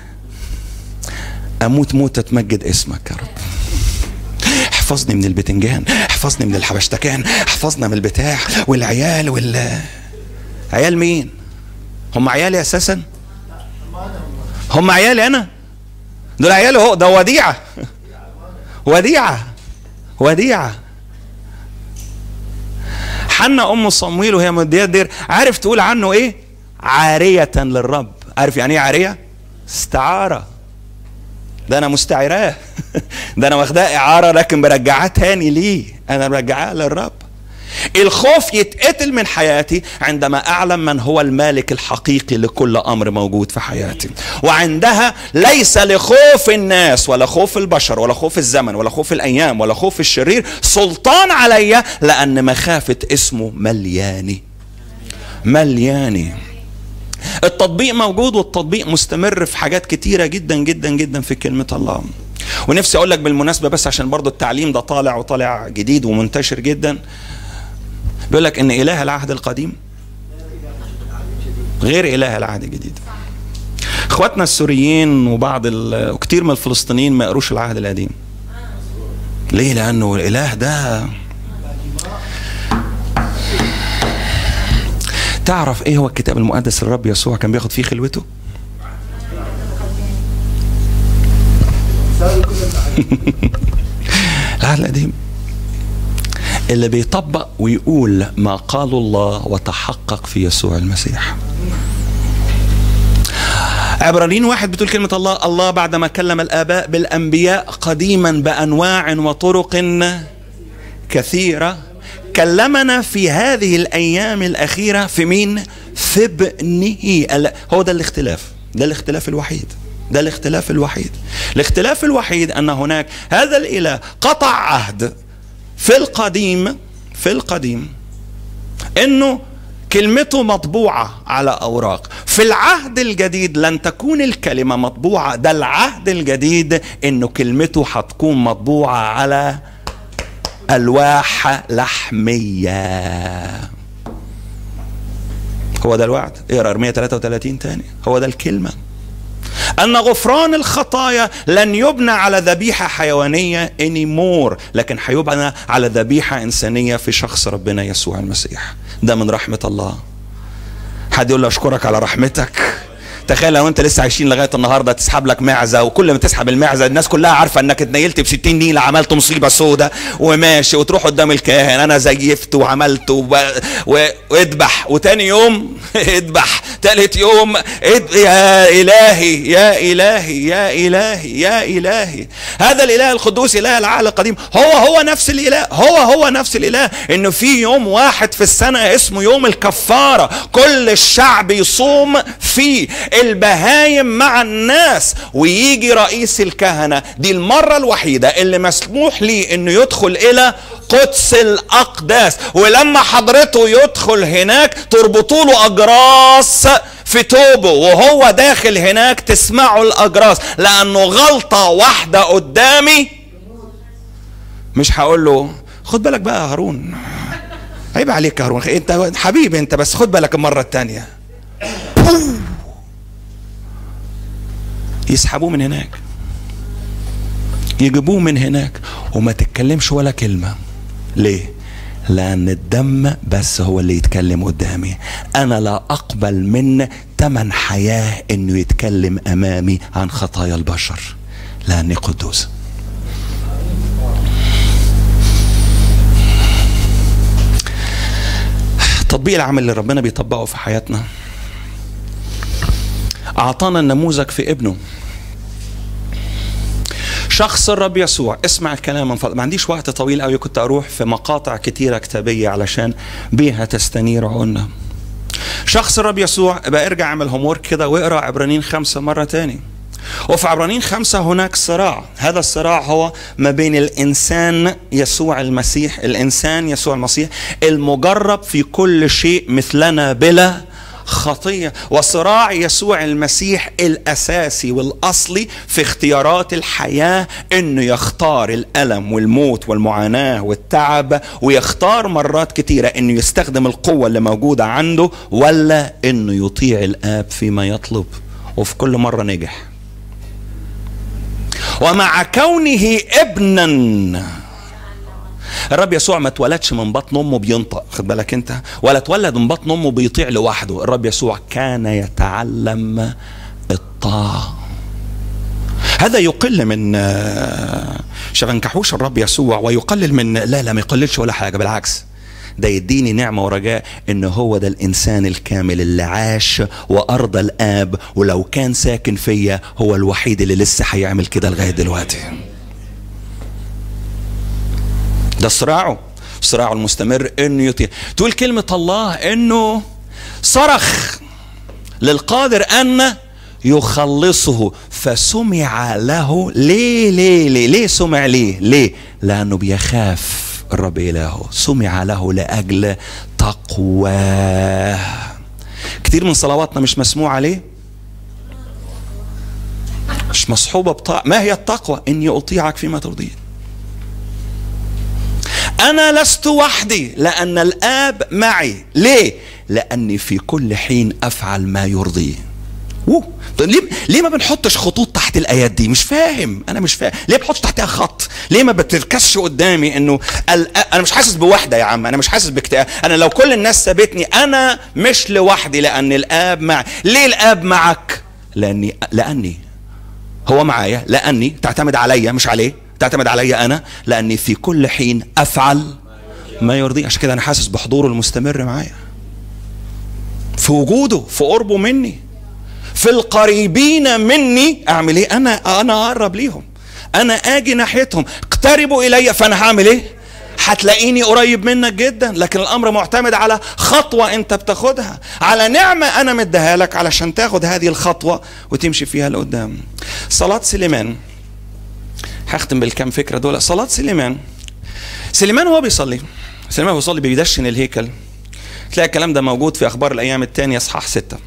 أموت موتة تمجد اسمك يا رب، احفظني من البتنجان، احفظني من الحبشتكان، احفظنا من البتاع والعيال عيال مين؟ هم عيالي اساسا؟ هم عيالي انا؟ دول عيالي هو، ده وديعة وديعة وديعة. حنا ام صمويل وهي مدية دير عارف تقول عنه ايه؟ عارية للرب. عارف يعني ايه عارية؟ استعارة. ده انا مستعيراه ده انا واخداه اعاره لكن برجعاه تاني ليه؟ انا برجعاه للرب. الخوف يتقتل من حياتي عندما اعلم من هو المالك الحقيقي لكل امر موجود في حياتي، وعندها ليس لخوف الناس ولا خوف البشر ولا خوف الزمن ولا خوف الايام ولا خوف الشرير سلطان عليا، لان مخافة اسمه ملياني. التطبيق موجود، والتطبيق مستمر في حاجات كتيرة جدا جدا جدا في كلمة الله. ونفسي اقول لك بالمناسبة بس عشان برضو التعليم ده طالع جديد ومنتشر جدا، بيقول لك ان اله العهد القديم غير اله العهد الجديد. اخواتنا السوريين وكتير من الفلسطينيين ما يقروش العهد القديم. ليه؟ لانه الاله ده، تعرف ايه هو الكتاب المقدس الرب يسوع كان بياخد فيه خلوته؟ العهد القديم اللي بيطبق ويقول ما قال الله وتحقق في يسوع المسيح. عبرانيين 1 بتقول كلمة الله بعدما كلم الآباء بالأنبياء قديما بأنواع وطرق كثيرة كلمنا في هذه الأيام الأخيرة في مين؟ في ابنه. هو ده الاختلاف، ده الاختلاف الوحيد، ده الاختلاف الوحيد. الاختلاف الوحيد أن هناك هذا الإله قطع عهد في القديم إنه كلمته مطبوعة على أوراق. في العهد الجديد لن تكون الكلمة مطبوعة، ده العهد الجديد إنه كلمته هتكون مطبوعة على ألواح لحمية. هو ده الوعد. اقرأ ارميا 33 تاني. هو ده الكلمة، أن غفران الخطايا لن يبنى على ذبيحة حيوانية anymore، لكن هيبنى على ذبيحة إنسانية في شخص ربنا يسوع المسيح. ده من رحمة الله. حد يقول له أشكرك على رحمتك؟ تخيل لو انت لسه عايشين لغايه النهارده تسحب لك معزه، وكل ما تسحب المعزه الناس كلها عارفه انك اتنيلت ب 60 نيله، عملت مصيبه سودة وماشي، وتروح قدام الكاهن انا زيفت وعملت واذبح، وتاني يوم اذبح تالت يوم يا إلهي يا إلهي يا إلهي يا إلهي. هذا الإله القدوس إله العهد القديم هو نفس الإله، هو نفس الإله. إنه في يوم واحد في السنة اسمه يوم الكفارة، كل الشعب يصوم فيه، البهايم مع الناس، ويجي رئيس الكهنة. دي المرة الوحيدة اللي مسموح لي إنه يدخل إلى قدس الأقداس، ولما حضرته يدخل هناك تربطوا له أجراس في توبه، وهو داخل هناك تسمعوا الأجراس، لأنه غلطة واحدة قدامي. مش هقول له خد بالك بقى يا هارون، عيب عليك يا هارون، انت حبيبي انت، بس خد بالك المرة التانية. يسحبوه من هناك، يجيبوه من هناك، وما تتكلمش ولا كلمة. ليه؟ لأن الدم بس هو اللي يتكلم قدامي. أنا لا أقبل من تمن حياة إنه يتكلم أمامي عن خطايا البشر، لأني قدوس. تطبيق العمل اللي ربنا بيطبقه في حياتنا، أعطانا النموذج في ابنه شخص الرب يسوع. اسمع الكلام من فضلك، ما عنديش وقت طويل قوي، كنت اروح في مقاطع كتيرة كتابية علشان بيها تستنير عقولنا. شخص الرب يسوع، بقى ارجع اعمل هومورك كده واقرا عبرانيين 5 مرة تاني. وفي عبرانيين 5 هناك صراع، هذا الصراع هو ما بين الإنسان يسوع المسيح، الإنسان يسوع المسيح المجرب في كل شيء مثلنا بلا خطية، وصراع يسوع المسيح الأساسي والأصلي في اختيارات الحياة، إنه يختار الألم والموت والمعاناة والتعب، ويختار مرات كتيرة إنه يستخدم القوة اللي موجودة عنده ولا إنه يطيع الآب فيما يطلب، وفي كل مرة نجح. ومع كونه ابنا، الرب يسوع ما اتولدش من بطن امه بينطق، خد بالك انت، ولا اتولد من بطن امه بيطيع لوحده. الرب يسوع كان يتعلم الطاعة. هذا يقل من شفنكحوش الرب يسوع، ويقلل من لا ما يقللش ولا حاجة، بالعكس ده يديني نعمة ورجاء ان هو ده الانسان الكامل اللي عاش وارضى الاب، ولو كان ساكن فيا هو الوحيد اللي لسه هيعمل كده لغاية دلوقتي. ده صراعه المستمر انه يطيع. تقول كلمة الله انه صرخ للقادر ان يخلصه فسمع له. ليه سمع؟ ليه؟ لانه بيخاف الرب إلهه. سمع له لأجل تقواه. كتير من صلواتنا مش مسموعة ليه؟ مش مصحوبة بطاعة. ما هي التقوى؟ إني أطيعك فيما ترضين. أنا لست وحدي لأن الآب معي. ليه؟ لأني في كل حين أفعل ما يرضيه. ليه ما بنحطش خطوط تحت الآيات دي؟ مش فاهم، أنا مش فاهم ليه بحط تحتها خط. ليه ما بتركزش قدامي إنه أنا مش حاسس بوحدة يا عم، أنا مش حاسس باكتئاب، أنا لو كل الناس سابتني أنا مش لوحدي لأن الآب معي. ليه الآب معك؟ لأني هو معايا، لأني تعتمد عليا مش عليه، تعتمد عليا أنا، لأني في كل حين أفعل ما يرضيه. عشان كده أنا حاسس بحضوره المستمر معايا، في وجوده، في قربه مني، في القريبين مني. اعمل ايه؟ انا اقرب ليهم، انا اجي ناحيتهم. اقتربوا الي فانا هعمل ايه؟ هتلاقيني قريب منك جدا. لكن الامر معتمد على خطوة انت بتاخدها، على نعمة انا مديها لك علشان تاخد هذه الخطوة وتمشي فيها لقدام. صلاة سليمان، هختم بالكام فكرة دول. صلاة سليمان هو بيصلي، بيدشن الهيكل. تلاقي الكلام ده موجود في اخبار الايام الثانية اصحاح 6.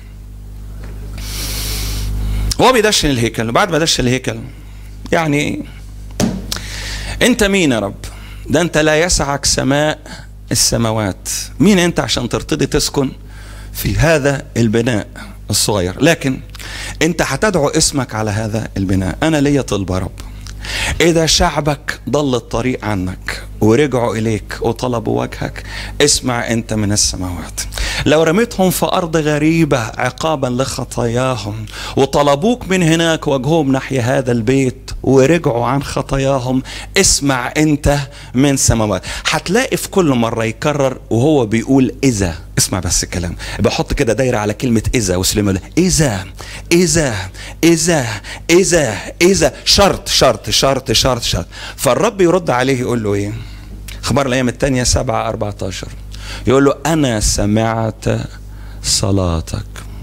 هو بيدشن الهيكل، وبعد ما دشن الهيكل يعني انت مين يا رب؟ ده انت لا يسعك سماء السماوات. مين انت عشان ترتضي تسكن في هذا البناء الصغير؟ لكن انت هتدعو اسمك على هذا البناء. انا ليا طلب يا رب، اذا شعبك ضل الطريق عنك ورجعوا اليك وطلبوا وجهك، اسمع انت من السماوات. لو رميتهم في أرض غريبة عقابا لخطاياهم، وطلبوك من هناك وجههم ناحية هذا البيت ورجعوا عن خطاياهم، اسمع انت من سماوات. هتلاقي في كل مرة يكرر وهو بيقول إذا. اسمع بس الكلام، بحط كده دايرة على كلمة إذا، وسليمان إذا إذا إذا إذا إذا، شرط شرط شرط شرط شرط. فالرب يرد عليه يقول له إيه؟ أخبار الأيام الثانية 7:14 يقول له أنا سمعت صلاتك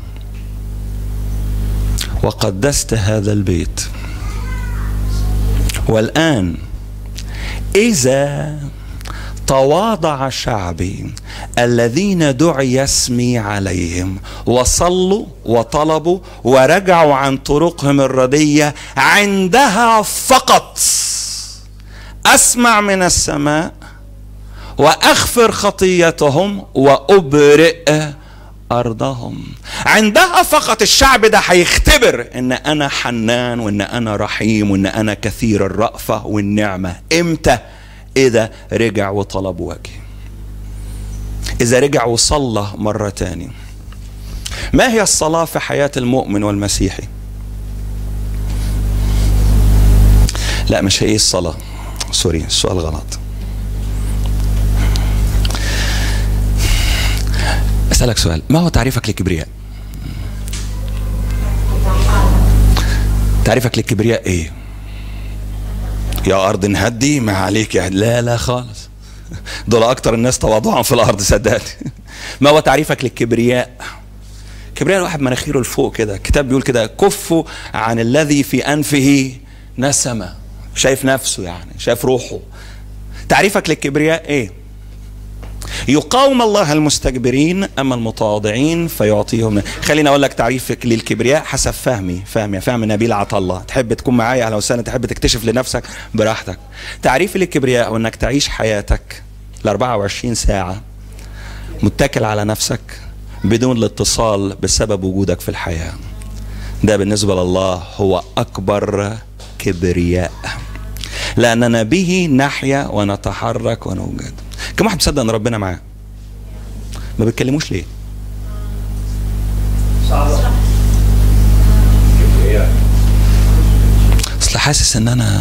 وقدست هذا البيت، والآن إذا تواضع شعبي الذين دعي اسمي عليهم وصلوا وطلبوا ورجعوا عن طرقهم الردية، عندها فقط أسمع من السماء وأغفر خطيتهم وأبرئ أرضهم. عندها فقط الشعب ده هيختبر إن أنا حنان، وإن أنا رحيم، وإن أنا كثير الرأفة والنعمة. إمتى؟ إذا رجع وطلب وجهي، إذا رجع وصلى مرة تاني. ما هي الصلاة في حياة المؤمن والمسيحي؟ لا مش هي الصلاة، سوري السؤال غلط. أسألك سؤال، ما هو تعريفك للكبرياء؟ تعريفك للكبرياء ايه؟ يا أرض نهدي ما عليك يا لا لا خالص، دول أكتر الناس تواضعا في الأرض صدقني. ما هو تعريفك للكبرياء؟ كبرياء الواحد مناخيره لفوق كده، الكتاب بيقول كده كفوا عن الذي في أنفه نسمة، شايف نفسه يعني شايف روحه. تعريفك للكبرياء ايه؟ يقاوم الله المستكبرين أما المتواضعين فيعطيهم. خليني أقول لك تعريفك للكبرياء حسب فهم نبيل عطلة. تحب تكون معايا على وسنة، تحب تكتشف لنفسك براحتك. تعريفي للكبرياء هو أنك تعيش حياتك 24 ساعة متكل على نفسك بدون الاتصال بسبب وجودك في الحياة. ده بالنسبة لله هو أكبر كبرياء، لأننا به نحيا ونتحرك ونوجد. كم واحد مصدق ان ربنا معاه؟ ما بيتكلموش ليه؟ اصل حاسس ان انا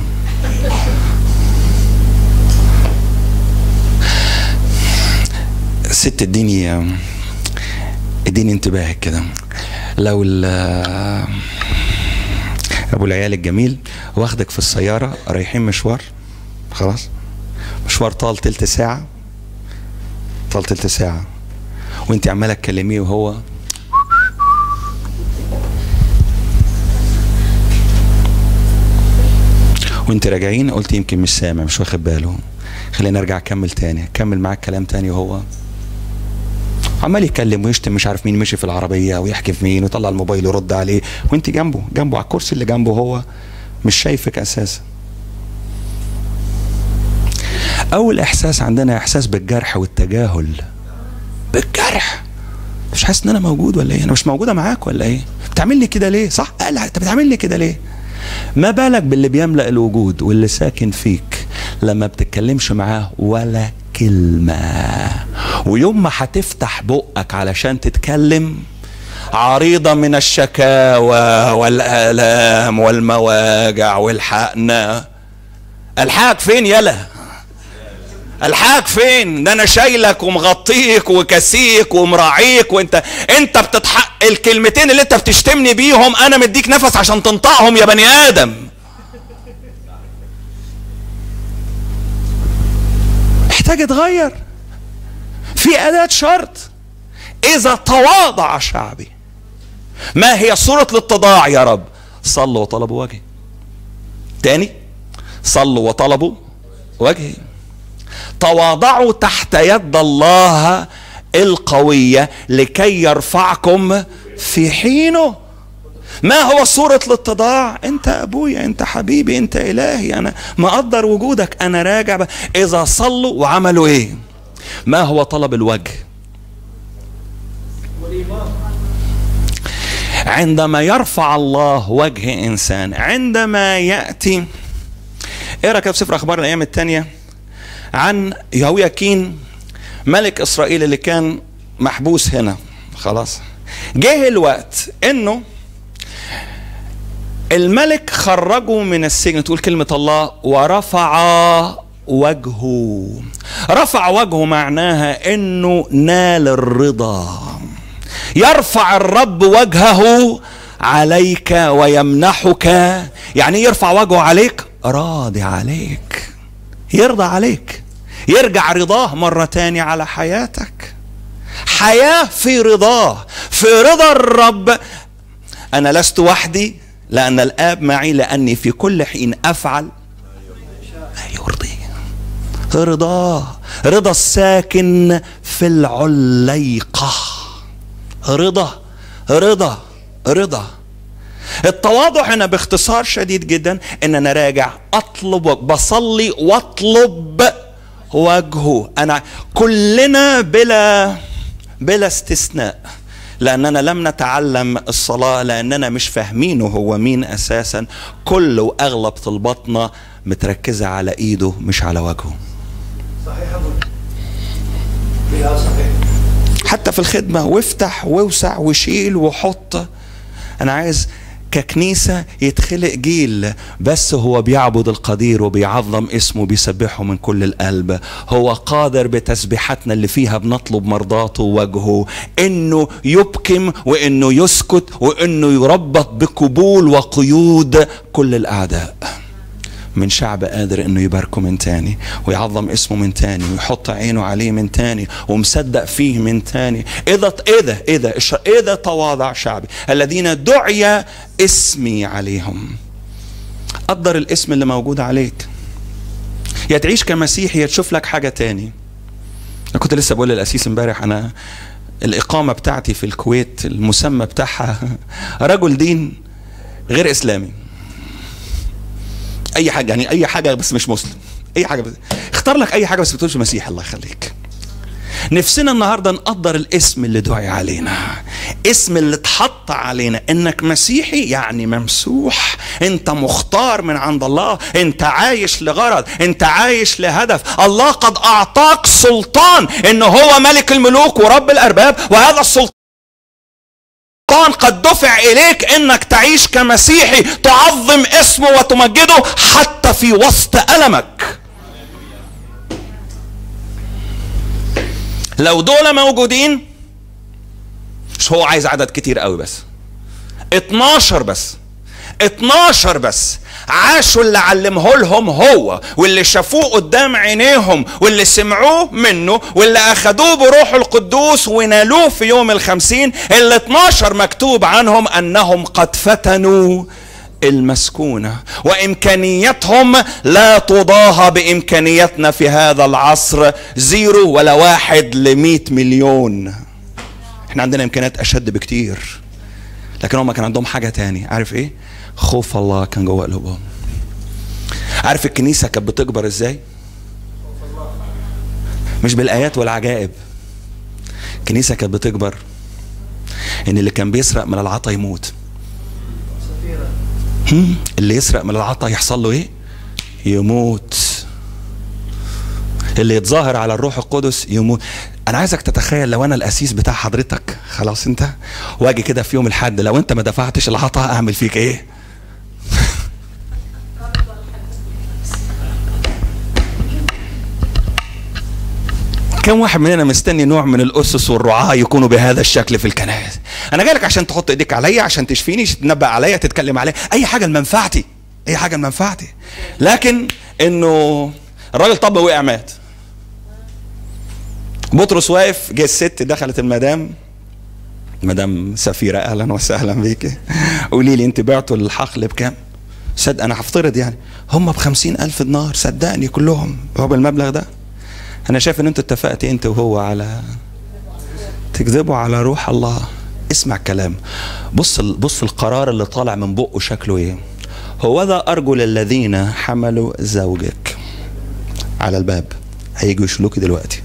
ست اديني انتباهك كده. لو ابو العيال الجميل واخدك في السيارة رايحين مشوار، خلاص مشوار طال تلت ساعة وانت عمالة تكلميه وهو وانت راجعين قلت يمكن مش سامع مش واخد باله، خلينا نرجع اكمل تاني، اكمل معاك كلام تاني وهو عمال يتكلم ويشتم مش عارف مين مشي في العربية ويحكي في مين ويطلع الموبايل ويرد عليه، وانت جنبه على الكرسي اللي جنبه هو مش شايفك اساسا. اول احساس عندنا احساس بالجرح والتجاهل. بالجرح، مش حاسس ان انا موجود ولا ايه؟ انا مش موجوده معاك ولا ايه؟ بتعمل لي كده ليه؟ صح؟ لا انت بتعمل لي كده ليه؟ ما بالك باللي بيملأ الوجود واللي ساكن فيك لما بتتكلمش معاه ولا كلمه، ويوم ما هتفتح بقك علشان تتكلم عريضه من الشكاوى والآلام والمواجع والحقنا. الحقك فين يلا؟ الحقك فين؟ ده انا شايلك ومغطيك وكسيك ومراعيك، وانت بتتحق الكلمتين اللي انت بتشتمني بيهم انا مديك نفس عشان تنطقهم يا بني ادم. محتاج اتغير. في اداة شرط، اذا تواضع شعبي. ما هي صورة الاتضاع يا رب؟ صلوا وطلبوا وجهي. تاني، صلوا وطلبوا وجهي. تواضعوا تحت يد الله القوية لكي يرفعكم في حينه. ما هو صورة الاتضاع؟ انت ابويا، انت حبيبي، انت الهي، انا مقدر وجودك، انا راجع اذا صلوا وعملوا ايه؟ ما هو طلب الوجه؟ عندما يرفع الله وجه انسان، عندما يأتي. ايه رأيك في سفر اخبار الايام الثانية عن يهوياكين ملك اسرائيل اللي كان محبوس هنا خلاص. جه الوقت انه الملك خرجه من السجن، تقول كلمة الله ورفع وجهه. رفع وجهه معناها انه نال الرضا. يرفع الرب وجهه عليك ويمنحك. يعني يرفع وجهه عليك؟ راضي عليك، يرضى عليك، يرجع رضاه مرة تاني على حياتك. حياة في رضاه، في رضا الرب. أنا لست وحدي لأن الآب معي، لأني في كل حين أفعل ما يرضيه. رضاه، رضا الساكن في العليقة. رضا رضا رضا. التواضع هنا باختصار شديد جدا ان انا راجع اطلب، بصلي واطلب وجهه. انا كلنا بلا استثناء، لاننا لم نتعلم الصلاة لاننا مش فاهمينه هو مين اساسا. كل واغلب طلباتنا متركزة على ايده مش على وجهه. صحيح ابو صحيح. حتى في الخدمة، وافتح واوسع وشيل وحط. انا عايز ككنيسة يتخلق جيل بس هو بيعبد القدير وبيعظم اسمه، بيسبحه من كل القلب. هو قادر بتسبيحاتنا اللي فيها بنطلب مرضاته ووجهه، انه يبكم وانه يسكت وانه يربط بقبول وقيود كل الاعداء. من شعب قادر انه يباركه من تاني ويعظم اسمه من تاني ويحط عينه عليه من تاني ومصدق فيه من تاني. اذا تواضع شعبي الذين دعي اسمي عليهم. قدر الاسم اللي موجود عليك. يا تعيش كمسيحي يا تشوف لك حاجة تاني. انا كنت لسه بقول للأسيس امبارح، انا الإقامة بتاعتي في الكويت المسمى بتاعها رجل دين غير إسلامي. اي حاجه، يعني اي حاجه بس مش مسلم، اي حاجه بس. اختار لك اي حاجه بس بتقولش مسيح. الله يخليك. نفسنا النهارده نقدر الاسم اللي دعي علينا، اسم اللي اتحط علينا. انك مسيحي يعني ممسوح، انت مختار من عند الله، انت عايش لغرض، انت عايش لهدف. الله قد اعطاك سلطان انه هو ملك الملوك ورب الارباب، وهذا السلطان قد دفع إليك إنك تعيش كمسيحي، تعظم اسمه وتمجده حتى في وسط ألمك. لو دول موجودين، مش هو عايز عدد كتير قوي، بس 12 بس عاشوا اللي علمه لهم هو، واللي شافوه قدام عينيهم، واللي سمعوه منه، واللي اخدوه بروح القدوس ونالوه في يوم 50. ال 12 مكتوب عنهم انهم قد فتنوا المسكونة، وامكانياتهم لا تضاهى بامكانياتنا في هذا العصر. 0 ولا 1 ل100 مليون. احنا عندنا امكانيات اشد بكتير، لكن هم كان عندهم حاجة تاني. عارف ايه؟ خوف الله كان جوه قلوبهم. عارف الكنيسة كانت بتكبر ازاي؟ مش بالايات والعجائب. الكنيسة كانت بتكبر ان اللي كان بيسرق من العطا يموت. اللي يسرق من العطا يحصل له ايه؟ يموت. اللي يتظاهر على الروح القدس يموت. انا عايزك تتخيل لو انا الاسيس بتاع حضرتك، خلاص انت، واجي كده في يوم الحد، لو انت ما دفعتش العطا اعمل فيك ايه؟ كم واحد مننا مستني نوع من الاسس والرعاة يكونوا بهذا الشكل في الكنائس؟ انا جايلك عشان تحط ايديك عليا، عشان تشفيني، تتنبأ عليا، تتكلم عليا، اي حاجه لمنفعتي، اي حاجه لمنفعتي. لكن انه الراجل طب وقع مات. بطرس واقف، جه الست دخلت المدام سفيرة، اهلا وسهلا بيك، قولي لي انت بعتوا الحقل بكام؟ صدق انا هفترض يعني هم ب50,000 دينار، صدقني كلهم هو بالمبلغ ده. انا شايف ان انت اتفقت انت وهو على تكذبوا على روح الله. اسمع الكلام، بص القرار اللي طالع من بقه شكله ايه. هوذا ارجل الذين حملوا زوجك على الباب، هيجوا يشيلوكي دلوقتي.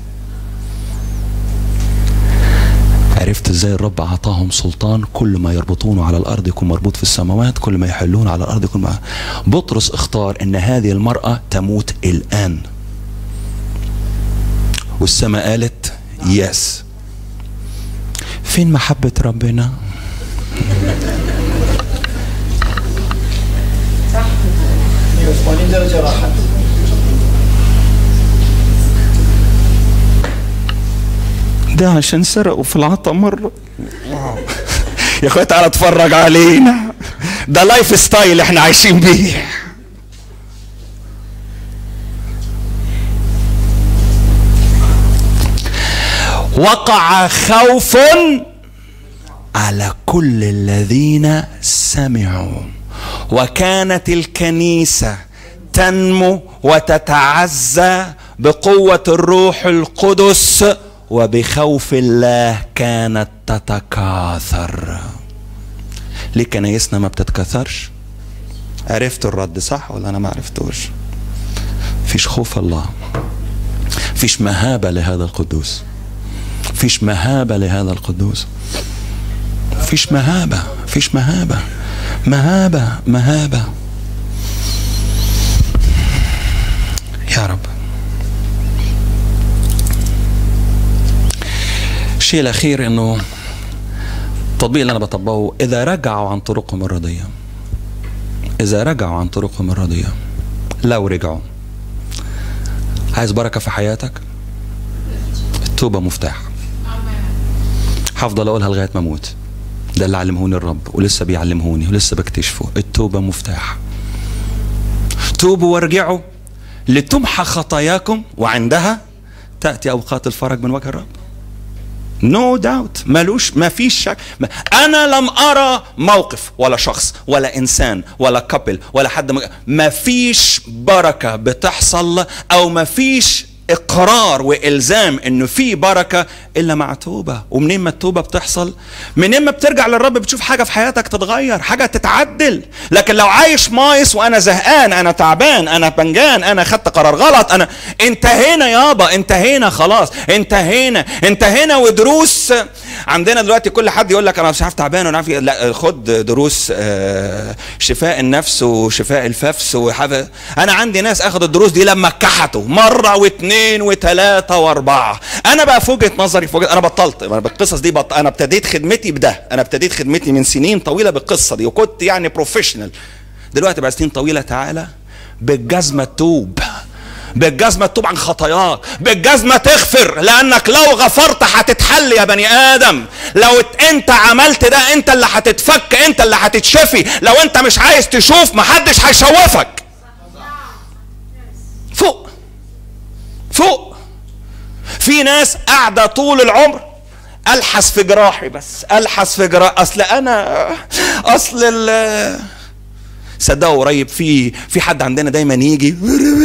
عرفت ازاي الرب اعطاهم سلطان؟ كل ما يربطونه على الارض يكون مربوط في السماوات، كل ما يحلون على الارض يكون معه. بطرس اختار ان هذه المرأة تموت الان، والسماء قالت يس. فين محبة ربنا؟ ده عشان سرقوا في العطا مرة. يا اخويا تعالى اتفرج علينا، ده لايف ستايل احنا عايشين بيه. وقع خوف على كل الذين سمعوا، وكانت الكنيسة تنمو وتتعزى بقوة الروح القدس، وبخوف الله كانت تتكاثر. ليه كنايسنا ما بتتكاثرش؟ عرفت الرد صح ولا انا ما عرفتوش؟ فيش خوف الله، فيش مهابة لهذا القدوس، فيش مهابة لهذا القدوس، فيش مهابة، فيش مهابة، مهابة مهابة. يا رب. الشيء الأخير إنه التطبيق اللي أنا بطبقه، إذا رجعوا عن طرقهم الرديئة، إذا رجعوا عن طرقهم الرديئة، لو رجعوا، عايز بركة في حياتك؟ التوبة مفتاح. هفضل أقولها لغاية ما أموت، ده اللي علمهوني الرب ولسه بيعلمهوني ولسه بكتشفه. التوبة مفتاح. توبوا وارجعوا لتمحى خطاياكم، وعندها تأتي أوقات الفرج من وجه الرب. نو داوت، ما فيش شك. انا لم ارى موقف ولا شخص ولا انسان ولا كابل ولا حد ما فيش بركه بتحصل، او ما فيش اقرار والزام انه في بركه الا مع توبه. ومنين ما التوبه بتحصل، منين ما بترجع للرب، بتشوف حاجه في حياتك تتغير، حاجه تتعدل. لكن لو عايش مايس وانا زهقان، انا تعبان، انا بنجان، انا خدت قرار غلط، انا انتهينا يابا، انتهينا خلاص، انتهينا. ودروس عندنا دلوقتي كل حد يقول لك انا مش عارف تعبان وانا عارف، لا خد دروس شفاء النفس وشفاء الففس انا عندي ناس اخذوا الدروس دي لما كحتوا مره واثنين وثلاثه واربعه. انا بقى في وجهه نظري، انا بطلت انا بالقصص دي، انا ابتديت خدمتي بده، انا ابتديت خدمتي من سنين طويله بالقصه دي، وكنت يعني بروفيشنال. دلوقتي بعد سنين طويله تعالى بالجزمه توب، بالجزمة تتوب عن خطاياك، بالجزمة تغفر، لأنك لو غفرت هتتحل يا بني آدم. لو انت عملت ده انت اللي هتتفك، انت اللي هتتشفي. لو انت مش عايز تشوف محدش هيشوفك. فوق فوق. في ناس قاعدة طول العمر ألحس في جراحي، بس ألحس في جراحي، أصل صدقوا قريب في حد عندنا دايما يجي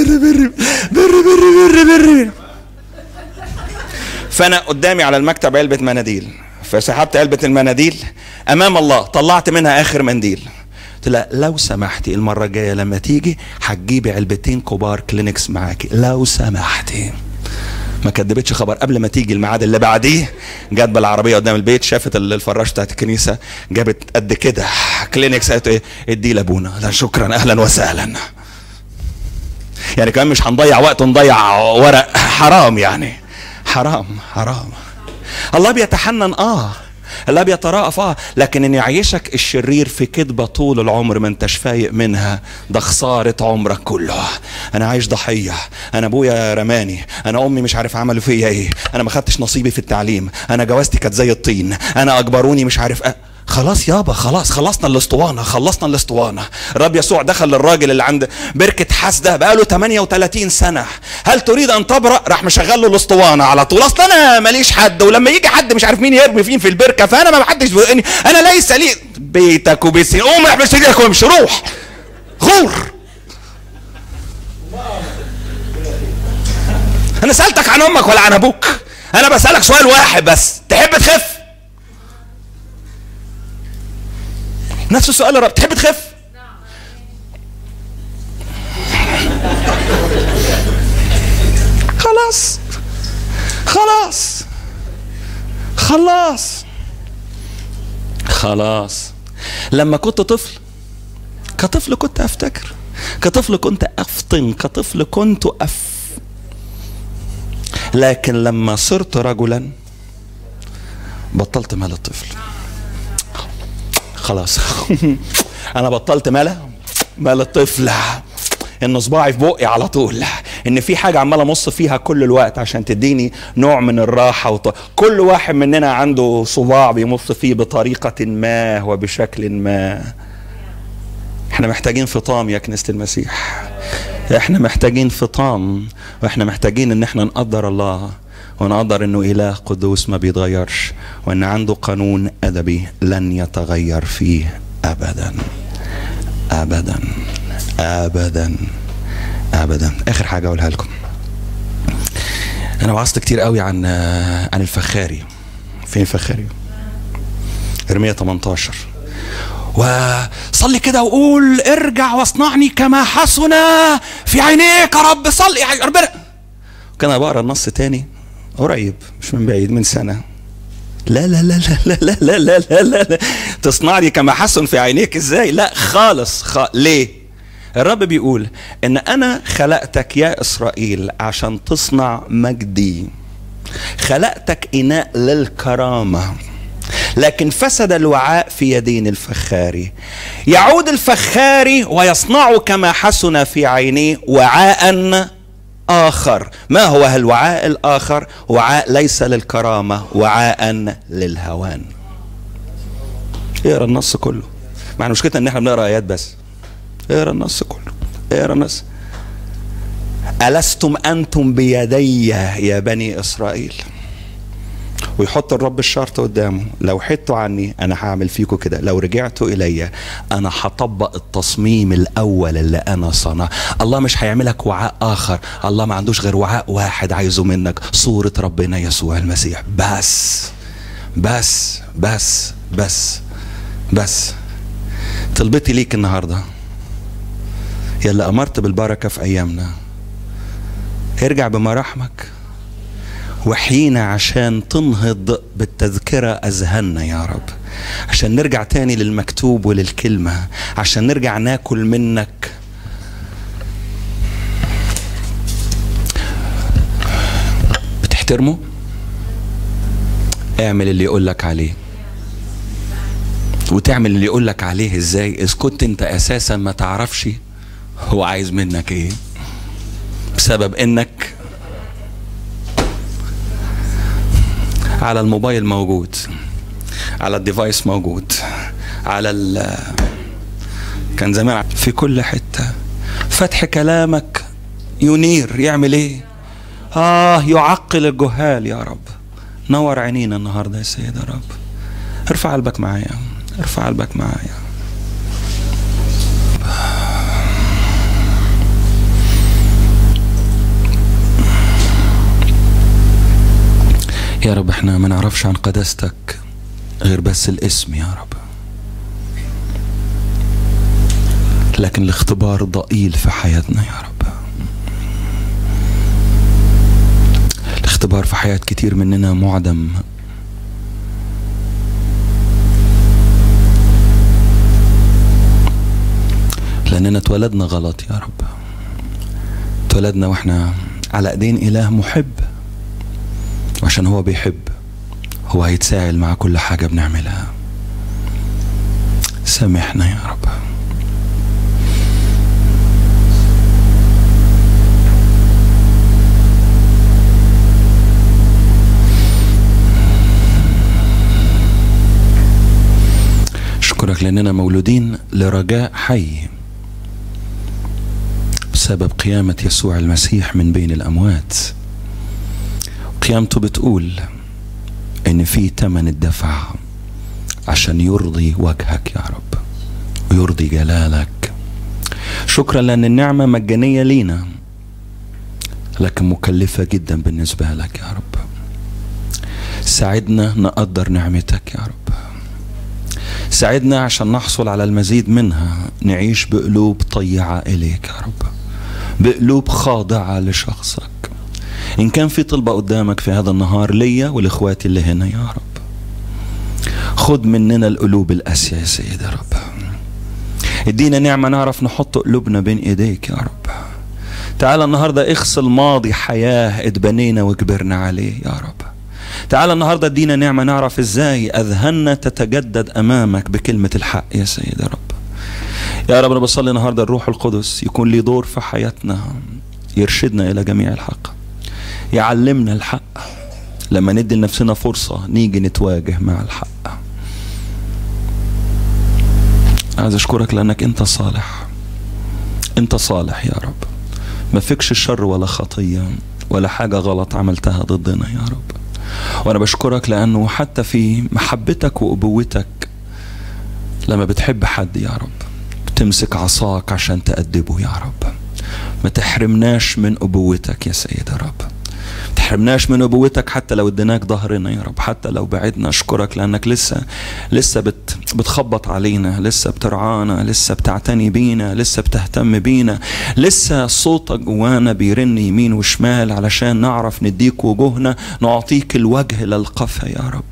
فانا قدامي على المكتب علبه مناديل، فسحبت علبه المناديل امام الله، طلعت منها اخر منديل، قلت لها لو سمحتي المره الجايه لما تيجي هتجيبي علبتين كبار كلينكس معاكي لو سمحتي. ما كدبتش خبر، قبل ما تيجي الميعاد اللي بعديه جت بالعربيه قدام البيت، شافت الفراش بتاعت الكنيسه جابت قد كده كلينكس، قالت ايه اديه لابونا. لا شكرا اهلا وسهلا. يعني كمان مش هنضيع وقت ونضيع ورق، حرام يعني، حرام. الله بيتحنن الله بيترأف لكن ان يعيشك الشرير في كذبه طول العمر ما انتش فايق منها، ده خساره عمرك كله. انا عايش ضحيه، انا ابويا رماني، انا امي مش عارف عملوا فيا ايه، انا ما خدتش نصيبي في التعليم، انا جوازتي كانت زي الطين، انا اجبروني مش عارف خلاص يابا، خلاص خلصنا الاسطوانه. الرب يسوع دخل للراجل اللي عند بركه حسده بقاله 38 سنه، هل تريد ان تبرأ؟ راح مشغل له الاسطوانه على طول. اصل انا ماليش حد، ولما يجي حد مش عارف مين يرمي فين في البركه، فانا ما حدش بيقولني، انا ليس لي بيتك وبيتي، قوم احبس ايدك وامشي، روح غور. انا سألتك عن امك ولا عن ابوك؟ انا بسألك سؤال واحد بس، تحب تخف؟ نفس السؤال الرب، تحب تخف؟ خلاص. لما كنت طفل، كطفل كنت افتكر، كطفل كنت افطن، كطفل كنت لكن لما صرت رجلا بطلت مال الطفل خلاص. انا بطلت مال الطفل، ان صباعي في بقي على طول، ان في حاجه عمال امص فيها كل الوقت عشان تديني نوع من الراحه كل واحد مننا عنده صباع بيمص فيه بطريقه ما وبشكل ما. احنا محتاجين فطام يا كنيسه المسيح، احنا محتاجين فطام، واحنا محتاجين ان احنا نقدر الله ونقدر انه اله قدوس ما بيتغيرش، وان عنده قانون ادبي لن يتغير فيه ابدا ابدا ابدا ابدا. اخر حاجه اقولها لكم، انا وعظت كتير قوي عن الفخاري. فين الفخاري؟ ارميا 18. وصلي كده وقول ارجع واصنعني كما حسن في عينيك يا رب. صلي يا ربنا. كان بقرا النص تاني قريب مش من بعيد، من سنه. لا لا لا لا لا لا لا لا لا لا. تصنعني كما حسن في عينيك ازاي؟ لا خالص. ليه؟ الرب بيقول ان انا خلقتك يا اسرائيل عشان تصنع مجدي، خلقتك اناء للكرامه، لكن فسد الوعاء في يدين الفخاري. يعود الفخاري ويصنع كما حسن في عينيه وعاء آخر. ما هو الوعاء الآخر؟ وعاء ليس للكرامة، وعاء للهوان. اقرا النص كله. مع مشكلتنا ان احنا بنقرا ايات بس. اقرا النص كله، اقرا النص. ألستم أنتم بيدي يا بني إسرائيل؟ ويحط الرب الشرط قدامه، لو حدتوا عني انا هعمل فيكم كده، لو رجعتوا الي انا هطبق التصميم الاول اللي انا صنع. الله مش هيعملك وعاء اخر، الله ما عندوش غير وعاء واحد عايزه منك، صورة ربنا يسوع المسيح. بس بس بس بس بس. طلبتي ليك النهارده يلا امرت بالبركة في ايامنا، ارجع بمراحمك وحينا عشان تنهض بالتذكرة أذهاننا يا رب، عشان نرجع تاني للمكتوب وللكلمة، عشان نرجع ناكل منك. بتحترمه؟ اعمل اللي يقولك عليه. وتعمل اللي يقولك عليه ازاي؟ إذ كنت انت أساسا ما تعرفش هو عايز منك ايه، بسبب انك على الموبايل موجود، على الديفايس موجود، على كان زمان في كل حتة. فتح كلامك ينير، يعمل ايه؟ يعقل الجهال يا رب. نور عينينا النهارده يا سيد يا رب. ارفع قلبك معايا، ارفع قلبك معايا. يا رب احنا ما نعرفش عن قداستك غير بس الاسم يا رب، لكن الاختبار ضئيل في حياتنا يا رب. الاختبار في حياة كتير مننا معدم، لأننا اتولدنا غلط يا رب. اتولدنا واحنا على ايدين إله محب، وعشان هو بيحب هو هيتساعد مع كل حاجة بنعملها. سامحنا يا رب. أشكرك لأننا مولودين لرجاء حي بسبب قيامة يسوع المسيح من بين الأموات. قيامته بتقول ان في تمن الدفع عشان يرضي وجهك يا رب ويرضي جلالك. شكرا لان النعمة مجانية لينا لكن مكلفة جدا بالنسبة لك يا رب. ساعدنا نقدر نعمتك يا رب، ساعدنا عشان نحصل على المزيد منها نعيش بقلوب طيعة إليك يا رب، بقلوب خاضعة لشخصك. إن كان في طلبة قدامك في هذا النهار ليا والإخواتي اللي هنا يا رب، خد مننا القلوب القاسية يا سيد يا رب. ادينا نعمة نعرف نحط قلوبنا بين ايديك يا رب. تعالى النهاردة اغسل ماضي حياة اتبنينا وكبرنا عليه يا رب. تعال النهاردة ادينا نعمة نعرف ازاي اذهاننا تتجدد امامك بكلمة الحق يا سيد يا رب. يا رب انا بصلي النهاردة الروح القدس يكون لي دور في حياتنا، يرشدنا الى جميع الحق، يعلمنا الحق، لما ندي لنفسنا فرصة نيجي نتواجه مع الحق. عايز اشكرك لانك انت صالح، انت صالح يا رب، ما فيكش الشر ولا خطية ولا حاجة غلط عملتها ضدنا يا رب. وانا بشكرك لانه حتى في محبتك وابوتك لما بتحب حد يا رب بتمسك عصاك عشان تأدبه يا رب. ما تحرمناش من ابوتك يا سيد يا رب، ما تحرمناش من ابوتك حتى لو اديناك ظهرنا يا رب، حتى لو بعدنا. اشكرك لانك لسه بتخبط علينا، لسه بترعانا، لسه بتعتني بينا، لسه بتهتم بينا، لسه صوتك جوانا بيرن يمين وشمال علشان نعرف نديك وجوهنا، نعطيك الوجه للقفا يا رب.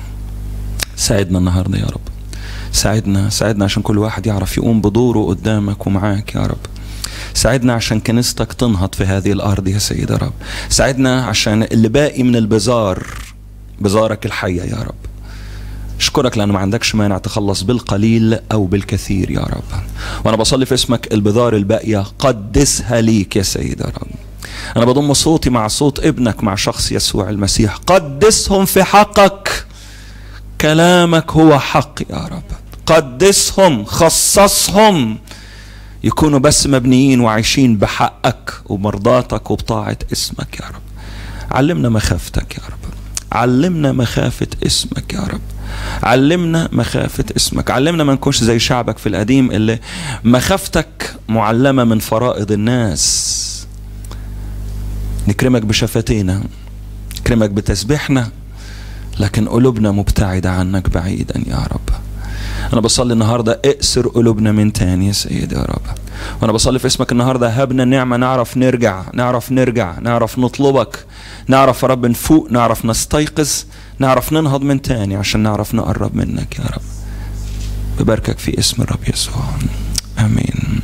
ساعدنا النهارده يا رب، ساعدنا عشان كل واحد يعرف يقوم بدوره قدامك ومعاك يا رب. ساعدنا عشان كنيستك تنهض في هذه الأرض يا سيد يا رب. ساعدنا عشان اللي باقي من البزار، بزارك الحية يا رب. اشكرك لأنه ما عندكش مانع تخلص بالقليل أو بالكثير يا رب. وأنا بصلي في اسمك البذار الباقية قدسها ليك يا سيد يا رب. أنا بضم صوتي مع صوت ابنك، مع شخص يسوع المسيح. قدسهم في حقك، كلامك هو حق يا رب. قدسهم، خصصهم يكونوا بس مبنيين وعايشين بحقك ومرضاتك وبطاعة اسمك يا رب. علمنا مخافتك يا رب، علمنا مخافة اسمك يا رب، علمنا مخافة اسمك. علمنا ما نكونش زي شعبك في القديم اللي مخافتك معلمة من فرائض الناس. نكرمك بشفتينا، نكرمك بتسبيحنا، لكن قلوبنا مبتعدة عنك بعيدا يا رب. أنا بصلي النهاردة اقسر قلوبنا من تاني يا سيدي يا رب. وأنا بصلي في اسمك النهاردة هبنا النعمة نعرف نرجع، نعرف نطلبك، نعرف يا رب نفوق، نعرف نستيقظ، نعرف ننهض من تاني عشان نعرف نقرب منك يا رب. بباركك في اسم الرب يسوع، آمين.